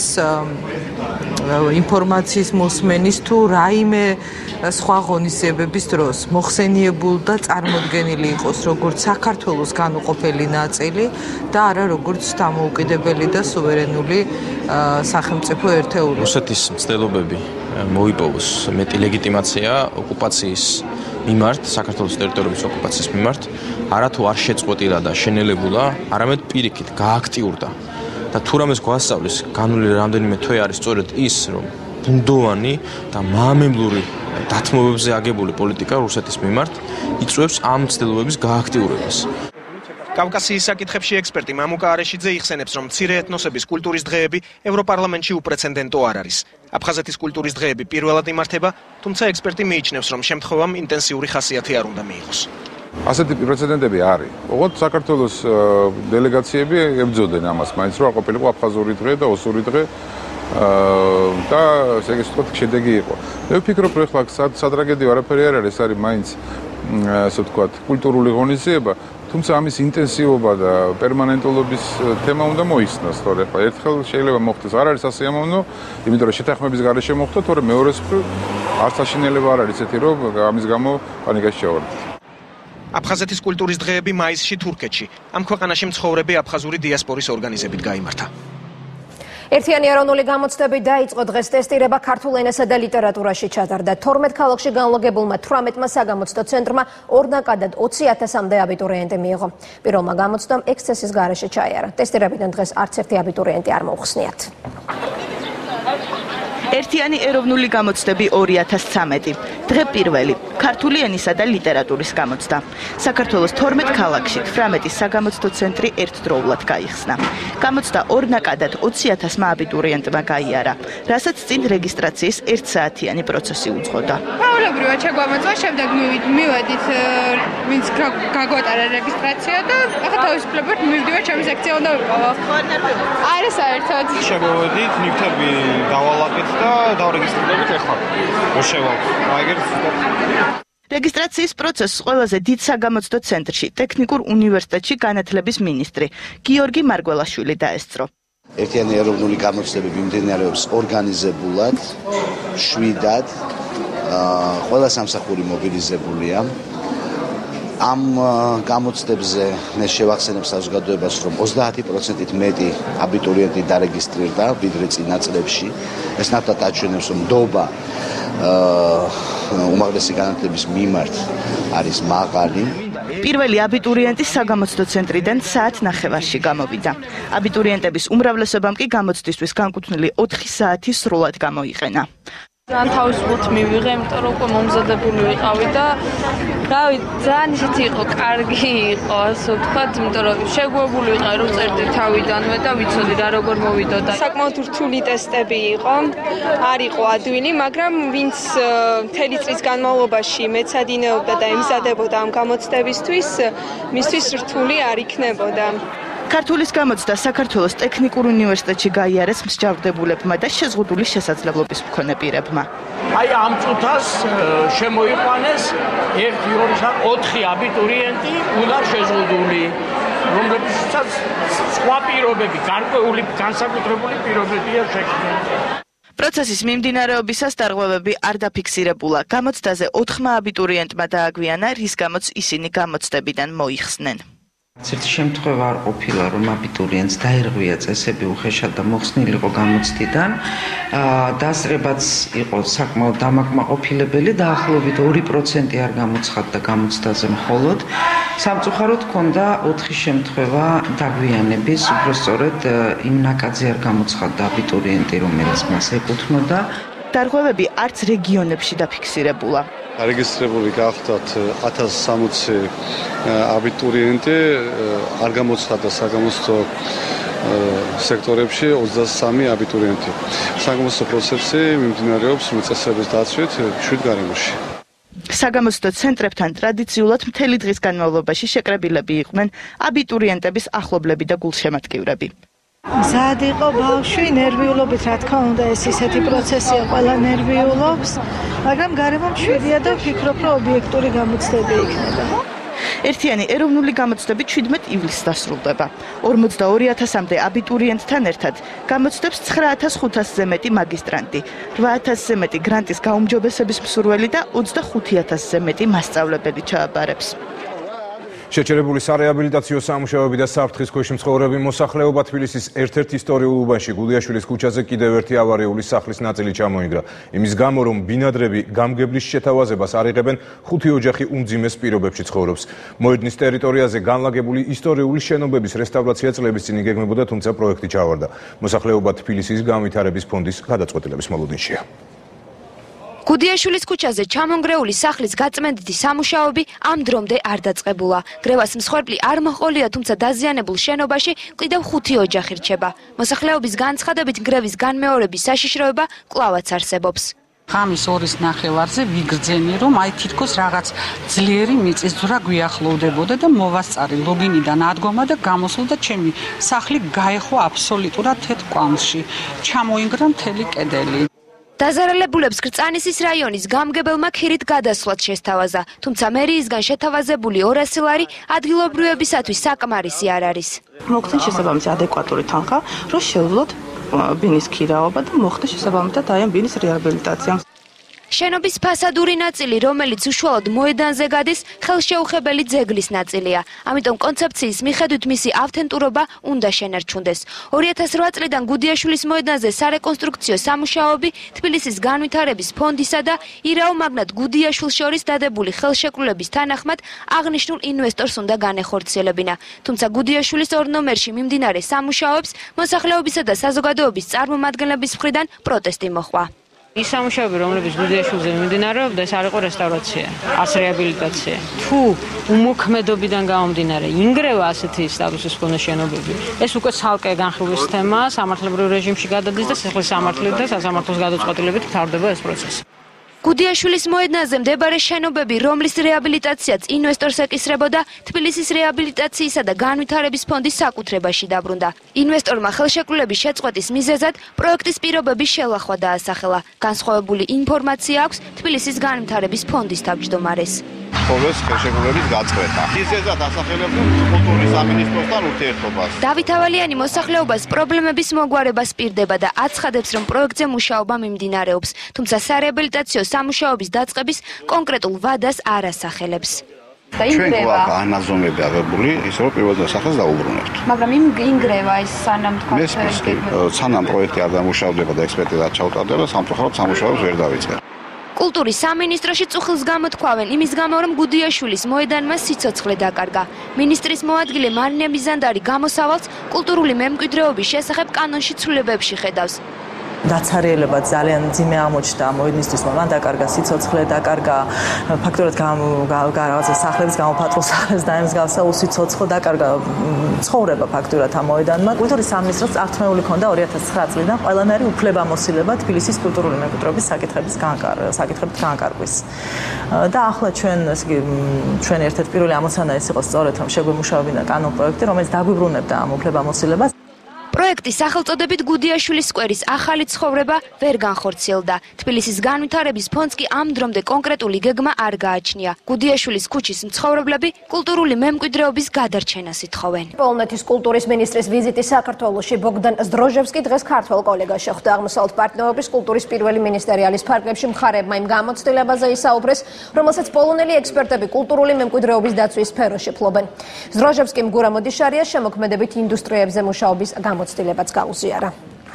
Speaker 15: ინფორმაციის მოსმენის თუ რაიმე სხვა ღონისძიებების დროს მოხსენიებულ და წარმოდგენილი იყოს როგორც საქართველოს განუყოფელი ნაწილი და არა როგორც დამოუკიდებელი და სუვერენული სახელმწიფო ერთეული.
Speaker 28: რუსეთის მცდელობები მოიპოვოს მეტი ლეგიტიმაცია ოკუპაციის მიმართ, საქართველოს ტერიტორიების ოკუპაციის მიმართ, არათუ არ შეწყვეტილა და შენელებულა, არამედ პირიქით გააქტიურდა. და თუ რამეს გვასწავლის განული რამდენიმე თვე არის სწორედ ის, რომ ბუნდოვანი და მაამებლური დათმობებზე აგებული პოლიტიკა რუსეთის მიმართ იწვევს ამ მცდელობების გააქტიურებას.
Speaker 17: კავკასიის საკითხებში ექსპერტი მამუკა არეშიძე იხსენებს, რომ მცირე ეთნოსების კულტურის დღეები ევროპარლამენტში უპრეცედენტო არ არის. აფხაზეთის კულტურის დღეები პირველად იმართება, თუმცა ექსპერტი მიიჩნევს, რომ შემთხვევამ ინტენსიური ხასიათი არ უნდა მიიღოს.
Speaker 6: ასეთი პრეცედენტები არის. ოღონდ საქართველოს დელეგაციები ებრძოდნენ ამას, მაინც რომ არ ყოფილიყო აფხაზური დღე და ოსური დღე და ესე ვთქვათ, შედეგი იყო. მე ვფიქრობ, რომ ახლა სატრაგედიო არაფერი არ არის, ეს არის მაინც ასე ვთქვათ, კულტურული ღონისძიება, თუმცა ამის ინტენსივობა და პერმანენტულობის თემა უნდა მოიხსნას, თორე ახლა ერთხელ შეიძლება მოხდეს, არ არის ასიამოვნო, იმიტომ რომ შეთანხმების გარეშე მოხდა, თორე მეორეს მხრივ არც აშინელება არ არის ესეთი, რომ ამის გამო პანიკაში ჩავარდეთ.
Speaker 17: აფხაზეთის კულტურის დღეები მაისში თურქეთში. ამ ქვეყანაში მცხოვრები აფხაზური დიასპორის ორგანიზებით გაიმართა.
Speaker 2: ერთიანი ეროვნული გამოცდები დაიწყო დღეს ტესტირება ქართულ ენასა და ლიტერატურაში ჩატარდა. 12 ქალაქში განლოგებულმა 18-მა საგამოცდო ცენტრმა ორნაკადად 20,000-მდე აბიტურიენტი მიიღო. პირველმა გამოცდამ ექსცესის გარეშე ჩაიარა. ტესტირებიდან დღეს არც ერთი აბიტურიენტი არ მოუხსნიათ.
Speaker 4: ერთიანი ეროვნული გამოცდები 2013. დღე პირველი ქართული ენისა და ლიტერატურის გამოცდა. საქართველოს 12 ქალაქში 18 საგამოცდო ცენტრი ერთდროულად გაიხსნა. გამოცდა ორნაკადად 20,000 აბიტურიენტმა გაიარა, რასაც წინ რეგისტრაციის 1 საათიანი პროცესი უძღოდა.
Speaker 7: Ყოველობრივად შეგვამოწმა, შემდეგ მივედით ვინც გაგვატარა რეგისტრაცია და ახლა თავისუფლებად მივდივართ ჩემი სექცია უნდა ვიყო. არა საერთოდ.
Speaker 26: შევედით, ნივთები დავალაგეთ და დავრეგისტრირდებით ახლა. მოშევალთ. აიგეთ.
Speaker 4: რეგისტრაციის პროცესს ყველაზე დიდ საგამოცდო ცენტრში, ტექნიკურ უნივერსიტეტში განათლების მინისტრი გიორგი მარგველაშვილი დაესწრო.
Speaker 10: ერთიანი ეროვნული გამოცდები მიმდინარეობს ორგანიზებულად, შვიდად, ყველა სამსახური მობილიზებულია. ამ გამოცდებზე მე შევახსენებ საზოგადოებას, რომ 30%-ით მეტი აბიტურიენტი დარეგისტრირდა ვიდრე წინა წლებში. ეს ნათლად აჩვენებს, რომ ნდობა უმაღლესი განათლების მიმართ არის მაღალი.
Speaker 4: პირველი აბიტურიენტი საგამოცდო ცენტრიდან საათ ნახევარში გამოვიდა. აბიტურიენტების უმრავლესობამ კი გამოცდისთვის განკუთვნილი 4 საათი სრულად გამოიყენა.
Speaker 11: ძალიან თავისუფლად მივიღე, იმიტომ რომ უკვე მომზადებული ვიყავი და რავი, ძალიან ისეთი იყო, კარგი იყო, ასე ვთქვათ, იმიტომ რომ შეგუებული ვიყავი, რომ წერდი თავიდანვე და ვიცოდი რა როგორ მოვიდოდა.
Speaker 19: საკმაოდ რთული ტესტები იყო, არ იყო ადვილი, მაგრამ ვინც მთელი წლის განმავლობაში მეცადინეობდა და ემზადებოდა ამ გამოცდებისთვის, მისთვის რთული არ იქნებოდა.
Speaker 4: ქართულის გამოცდა საქართველოს ტექნიკურ უნივერსიტეტში გაიარეს მსჯავრდებულებმა და შეზღუდული შესაძლებლობის მქონე პირებმა.
Speaker 21: აი ამ წუთას შემოიყვანეს 1, 2, 3, 4 აბიტურიენტი უნდა შეზღუდული, რომლებსაც სხვა პირობები, გარკვეული განსაკუთრებული პირობებია შექმნილი.
Speaker 4: პროცესის მიმდინარეობისას დარღვევები არ დაფიქსირებულა. გამოცდაზე 4 აბიტურიენტმა დააგვიანა, რის გამოც ისინი გამოცდებიდან მოიხსნენ.
Speaker 23: Certi შემთხვევა არ ყოფილა, რომ აბიტურიენტს დაერღვია წესები უხეშად და მოხსნილიყო გამოცდიდან. დასწრებაც იყო საკმაოდ დამაკმაყოფილებელი, დაახლოებით 2% არ გამოცხადდა გამოცდაზე მხოლოდ. სამწუხაროდ ჰქონდა 4 შემთხვევა დაგვიანების, უბრალოდ იმ ნაკადზე არ გამოცხადდა აბიტურიენტი, რომელიც მას ეკუთვნოდა.
Speaker 4: დარღვევები არც რეგიონებში დაფიქსირებულა.
Speaker 24: რეგისტრირებული გახდათ 1060 აბიტურიენტი, არ გამოცხადდა საგამოცდო სექტორებში 23 აბიტურიენტი. საგამოცდო პროცესი მიმდინარეობს წესების დაცვით 7 გარემოში.
Speaker 4: საგამოცდო ცენტრებთან ტრადიციულად მთელი დღის განმავლობაში შეკრებილები იყვნენ აბიტურიენტების ახლობლები და გულშემატკივრები.
Speaker 3: მზად იყო ბავშვი ნერვიულობით, რა თქმა უნდა, ეს ისეთი პროცესია, ყველა ნერვიულობს, მაგრამ გარემო მშვიდია და ვფიქრობ, რომ ობიექტური გამოცდები იქნება.
Speaker 4: ერთიანი ეროვნული გამოცდები 17 ივლისს დასრულდება. 42000-მდე აბიტურიენტთან ერთად გამოცდებს 9500-ზე მეტი მაგისტრანტი, 8000-ზე მეტი გრანტის გაუმჯობესების მსურველი და 25000-ზე მეტი მასწავლებელი ჩააბარებს.
Speaker 1: შეჩერებული სარეაბილიტაციო სამუშაოები და საფრთხის ქვეშ მცხოვრები მოსახლეობა თბილისის ერთ-ერთ ისტორიულ უბანში გუდიაშვილის ქუჩაზე კიდევ ერთი ავარიული სახლის ნაწილი ჩამოინგრა. იმის გამო, რომ ბინადრები გამგებლის შეთავაზებას არ იღებენ, 5 ოჯახი უმძიმეს პირობებში ცხოვრობს. მოედნის ტერიტორიაზე განლაგებული ისტორიული შენობების რესტავრაცია წლების წინ იგეგმებოდა, თუმცა პროექტი ჩავარდა. მოსახლეობა თბილისის განვითარების ფონდის გადაწყვეტილების მოლოდინშია.
Speaker 8: გუდიაშვილის ქუჩაზე ჩამონგრეული სახლის გაწმენდითი სამუშაოები ამ დრომდე არ დაწყებულა. გრევას მსხვერპლი არ მოჰყოლია, თუმცა დაზიანებულ შენობაში კიდევ 5 ოჯახი რჩება. მოსახლეობის განცხადებით გრევის განმეორების საშიშროება კვლავაც არსებობს.
Speaker 9: ღამის 2:30-ზე ვიგრძენი, რომ აი თითქოს რაღაც ძლიერი მიწისძვრა გვიახლოვდებოდა და მოვასწარი ლოგინიდან ადგომა და გამოსულდა ჩემი სახლი გაეხო აბსოლუტურად თეთრ კვამში. ჩამოინგრა მთელი კედელი.
Speaker 8: დაზარალებულებს კრწანისის რაიონის გამგებელმა ქირით გადასვლაც შესთავაზა, თუმცა მერიისგან შეთავაზებული 200 ლარი ადგილობრივებისათვის საკმარისი არ არის.
Speaker 12: მოგცენ შესაბამისი ადეკვატური თანხა, რომ შევძლოთ ბინის ქირაობა და მოხდეს შესაბამისად აი ამ ბინის რეაბილიტაცია.
Speaker 8: შენობის ფასადური ნაწილი, რომელიც უშუალოდ მოედანზე გადის, ხელშეუხებელი ძეგლის ნაწილია. ამიტომ კონცეფციის მიხედვით მისი ავთენტურობა უნდა შენარჩუნდეს. 2008 წლიდან გუდიაშვილის მოედანზე სარეკონსტრუქციო სამუშაოები თბილისის განვითარების ფონდისა და ირაო მაგნატ გუდიაშვილს შორის დადებული ხელშეკრულების თანახმად აღნიშნულ ინვესტორს უნდა განეხორციელებინა. თუმცა გუდიაშვილის 2 ნომერში მიმდინარე სამუშაოებს მოსახლეობისა და საზოგადოების წარმომადგენლების მხრიდან პროტესტი მოჰყვა.
Speaker 11: ის სამუშაოები, რომლებიც გუდიაშვილზე მიმდინარეობდა, ეს არ იყო რესტავრაცია, არც რეაბილიტაცია. თუ უმოქმედობიდან გამომდინარე ინგრევა ასეთი სტატუსის მქონე შენობები, ეს უკვე ცალკე განხილვის თემაა, სამართლებრივ რეჟიმში გადადის და სიხლის სამართლით და სასამართლოს გადაწყვეტილებით მთავრდება ეს პროცესი.
Speaker 8: გუდიაშვილის მოედნაზე მდებარე შენობები, რომლის რეაბილიტაციაც ინვესტორს ეკისრებოდა, თბილისის რეაბილიტაციისა და განვითარების ფონდის საკუთრებაში დაბრუნდა. ინვესტორმა ხელშეკრულების შეწყვეტის მიზეზად პროექტის პირობების შელახვა დაასახელა. განსხვავებული ინფორმაცია აქვს თბილისის განვითარების ფონდის თავმჯდომარეს.
Speaker 13: ყოველს ხელშეკრულების გაწყვეტა. მიზეზად ასახელებს კულტურის სამინისტროსთან ურთიერთობას.
Speaker 8: დავით ავალიანი მოსახლეობას პრობლემების მოგვარებას პირდება და აცხადებს, რომ პროექტზე მუშაობა მიმდინარეობს, თუმცა სარეაბილიტაციო სამუშაოების დაწყების კონკრეტულ ვადას არ ასახელებს.
Speaker 13: ჩვენ გვაქვს ანაზომები აღებული, ისე რომ პირველ დასახელს დაუბრუნებთ.
Speaker 8: მაგრამ ინგრევა ის სანამ თქვა
Speaker 13: სანამ პროექტი არ დამუშავდება და ექსპერტიზა ჩაუტარდება, სამწუხაროდ სამუშაოებს ვერ დავიწყებთ.
Speaker 8: კულტურის სამინისტროში წუხილს გამოთქვავენ იმის გამო, რომ გუდიაშვილის მოედანმა სიცოცხლე დაკარგა. მინისტრის მოადგილე მარინე მიზანდარი გამოსავალს კულტურული მემკვიდრეობის შესახებ კანონში ცვლილებებში ხედავს.
Speaker 22: დაცარიელება ძალიან ძიმე აღმოჩნდა მოედნისთვის, მან დაკარგა სიცოცხლე, დაკარგა ფაქტურად რაღაცა სახლების გამოფატყულ სახლებს და ამის გასაულ სიცოცხლე დაკარგა ცხოვრება ფაქტურად ამ მოედანმა. კულტურის სამინისტროს წართმეული ჰქონდა 2009 წლიდან ყველანაირი უფლებამოსილება თბილისის კულტურული მემკვიდრეობის საკითხებით განკარგვის. და ახლა ჩვენ ერთ-ერთი პირველი ამოცანა ის იყო სწორედ რომ შეგვემუშავებინა კანონპროექტი, რომელიც დაგვიბრუნებდა ამ უფლებამოსილებას.
Speaker 8: პროექტი სახელწოდებით გუდიაშვილის სკვერის ახალი ცხოვრება ვერ განხორციელდა. თბილისის განვითარების ფონდს კი ამ დრომდე კონკრეტული გეგმა არ გააჩნია. გუდიაშვილის ქუჩის მცხოვრებლები კულტურული მემკვიდრეობის გადარჩენას ითხოვენ.
Speaker 2: პოლონეთის კულტურის მინისტრის ვიზიტი საქართველოში ბოგდან ზდროჟევსკი დღეს ქართველ კოლეგას შეხვდა. აღმოსავლეთ პარტნიორობის კულტურის პირველი მინისტერიალის ფარგლებში მხარეებმა იმ გამოცდილებაზე ისაუბრეს, რომელსაც პოლონელი ექსპერტები კულტურული მემკვიდრეობის დაცვის სფეროში ფლობენ. ზდროჟევსკიმ გურა მოდიშარიას შემოქმედებით ინდუსტრიებზე მუშაობის გამოცდილებაც გაუზიარა.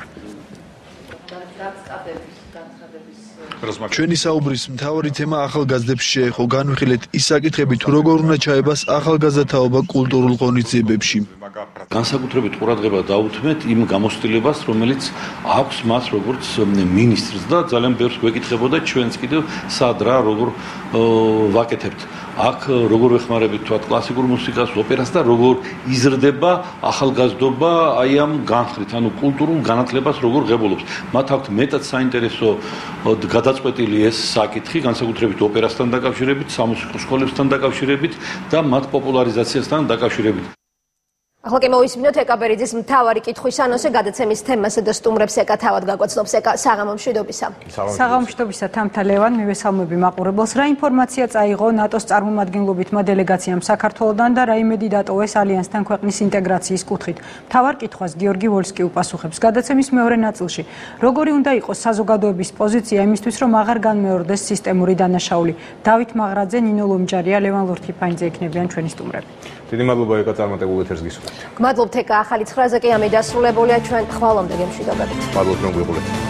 Speaker 25: ჩვენი საუბრის მთავარი თემა ახალგაზრდებს შეეხო. განვიხილეთ ის საკითხები, თუ როგორ უნდა ჩაებას ახალგაზრდაობა კულტურულ ღონისძიებებში.
Speaker 5: განსაკუთრებით ყურადღება დაუთმეთ იმ გამოცდილებას, რომელიც აქვს მას როგორც მინისტრს და ძალიან ბევრს გვეკითხებოდა ჩვენც კიდევ სად რა როგორ ვაკეთებთ. აქ როგორ ვეხმარებით თქვა კლასიკურ მუსიკას, ოპერას და როგორ იზრდება ახალგაზრდობა აი ამ განხრით, ანუ კულტურულ განათლებას როგორ ღებულობს. მათ აქვთ მეტად საინტერესო გადაწყვეტილი ეს საკითხი, განსაკუთრებით ოპერასთან დაკავშირებით, სამუსიკო სკოლებთან დაკავშირებით და მათ პოპულარიზაციასთან დაკავშირებით.
Speaker 2: ახლა კი მოვისმინოთ ეკაბერიძის მთავარი კითხვის ანონსი გადაცემის თემასა და სტუმრებს ეკა თავად გაგვაცნობს ეკა საღამო მშვიდობისა.
Speaker 14: საღამო მშვიდობისა თამთა ლევან მივესალმები მაყურებელს. რა ინფორმაცია წაიღო ნატოს წარმომადგენლობითმა დელეგაციამ საქართველოდან და რა იმედი დატოვეს ალიანსთან ქვეყნის ინტეგრაციის კუთხით. მთავარ კითხვას გიორგი ვოლსკი უპასუხებს. გადაცემის მეორე ნაწილში როგორი უნდა იყოს საზოგადოების პოზიცია იმისთვის რომ აღარ განმეორდეს სისტემური დანაშაული. დავით მაღრაძე, ნინო ლომჯარია, ლევან ლორთიფაინძე იქნებიან ჩვენი სტუმრები.
Speaker 1: დიდი მადლობა ეკა წარმატებულ ეთერს გისურვებთ.
Speaker 2: გმადლობთ ეკა ახალი ცხრაზე კი ამი დასრულებულია ჩვენ ხვალამდე გემშვიდობებით.
Speaker 1: მადლობთ რომ გვიყურებთ.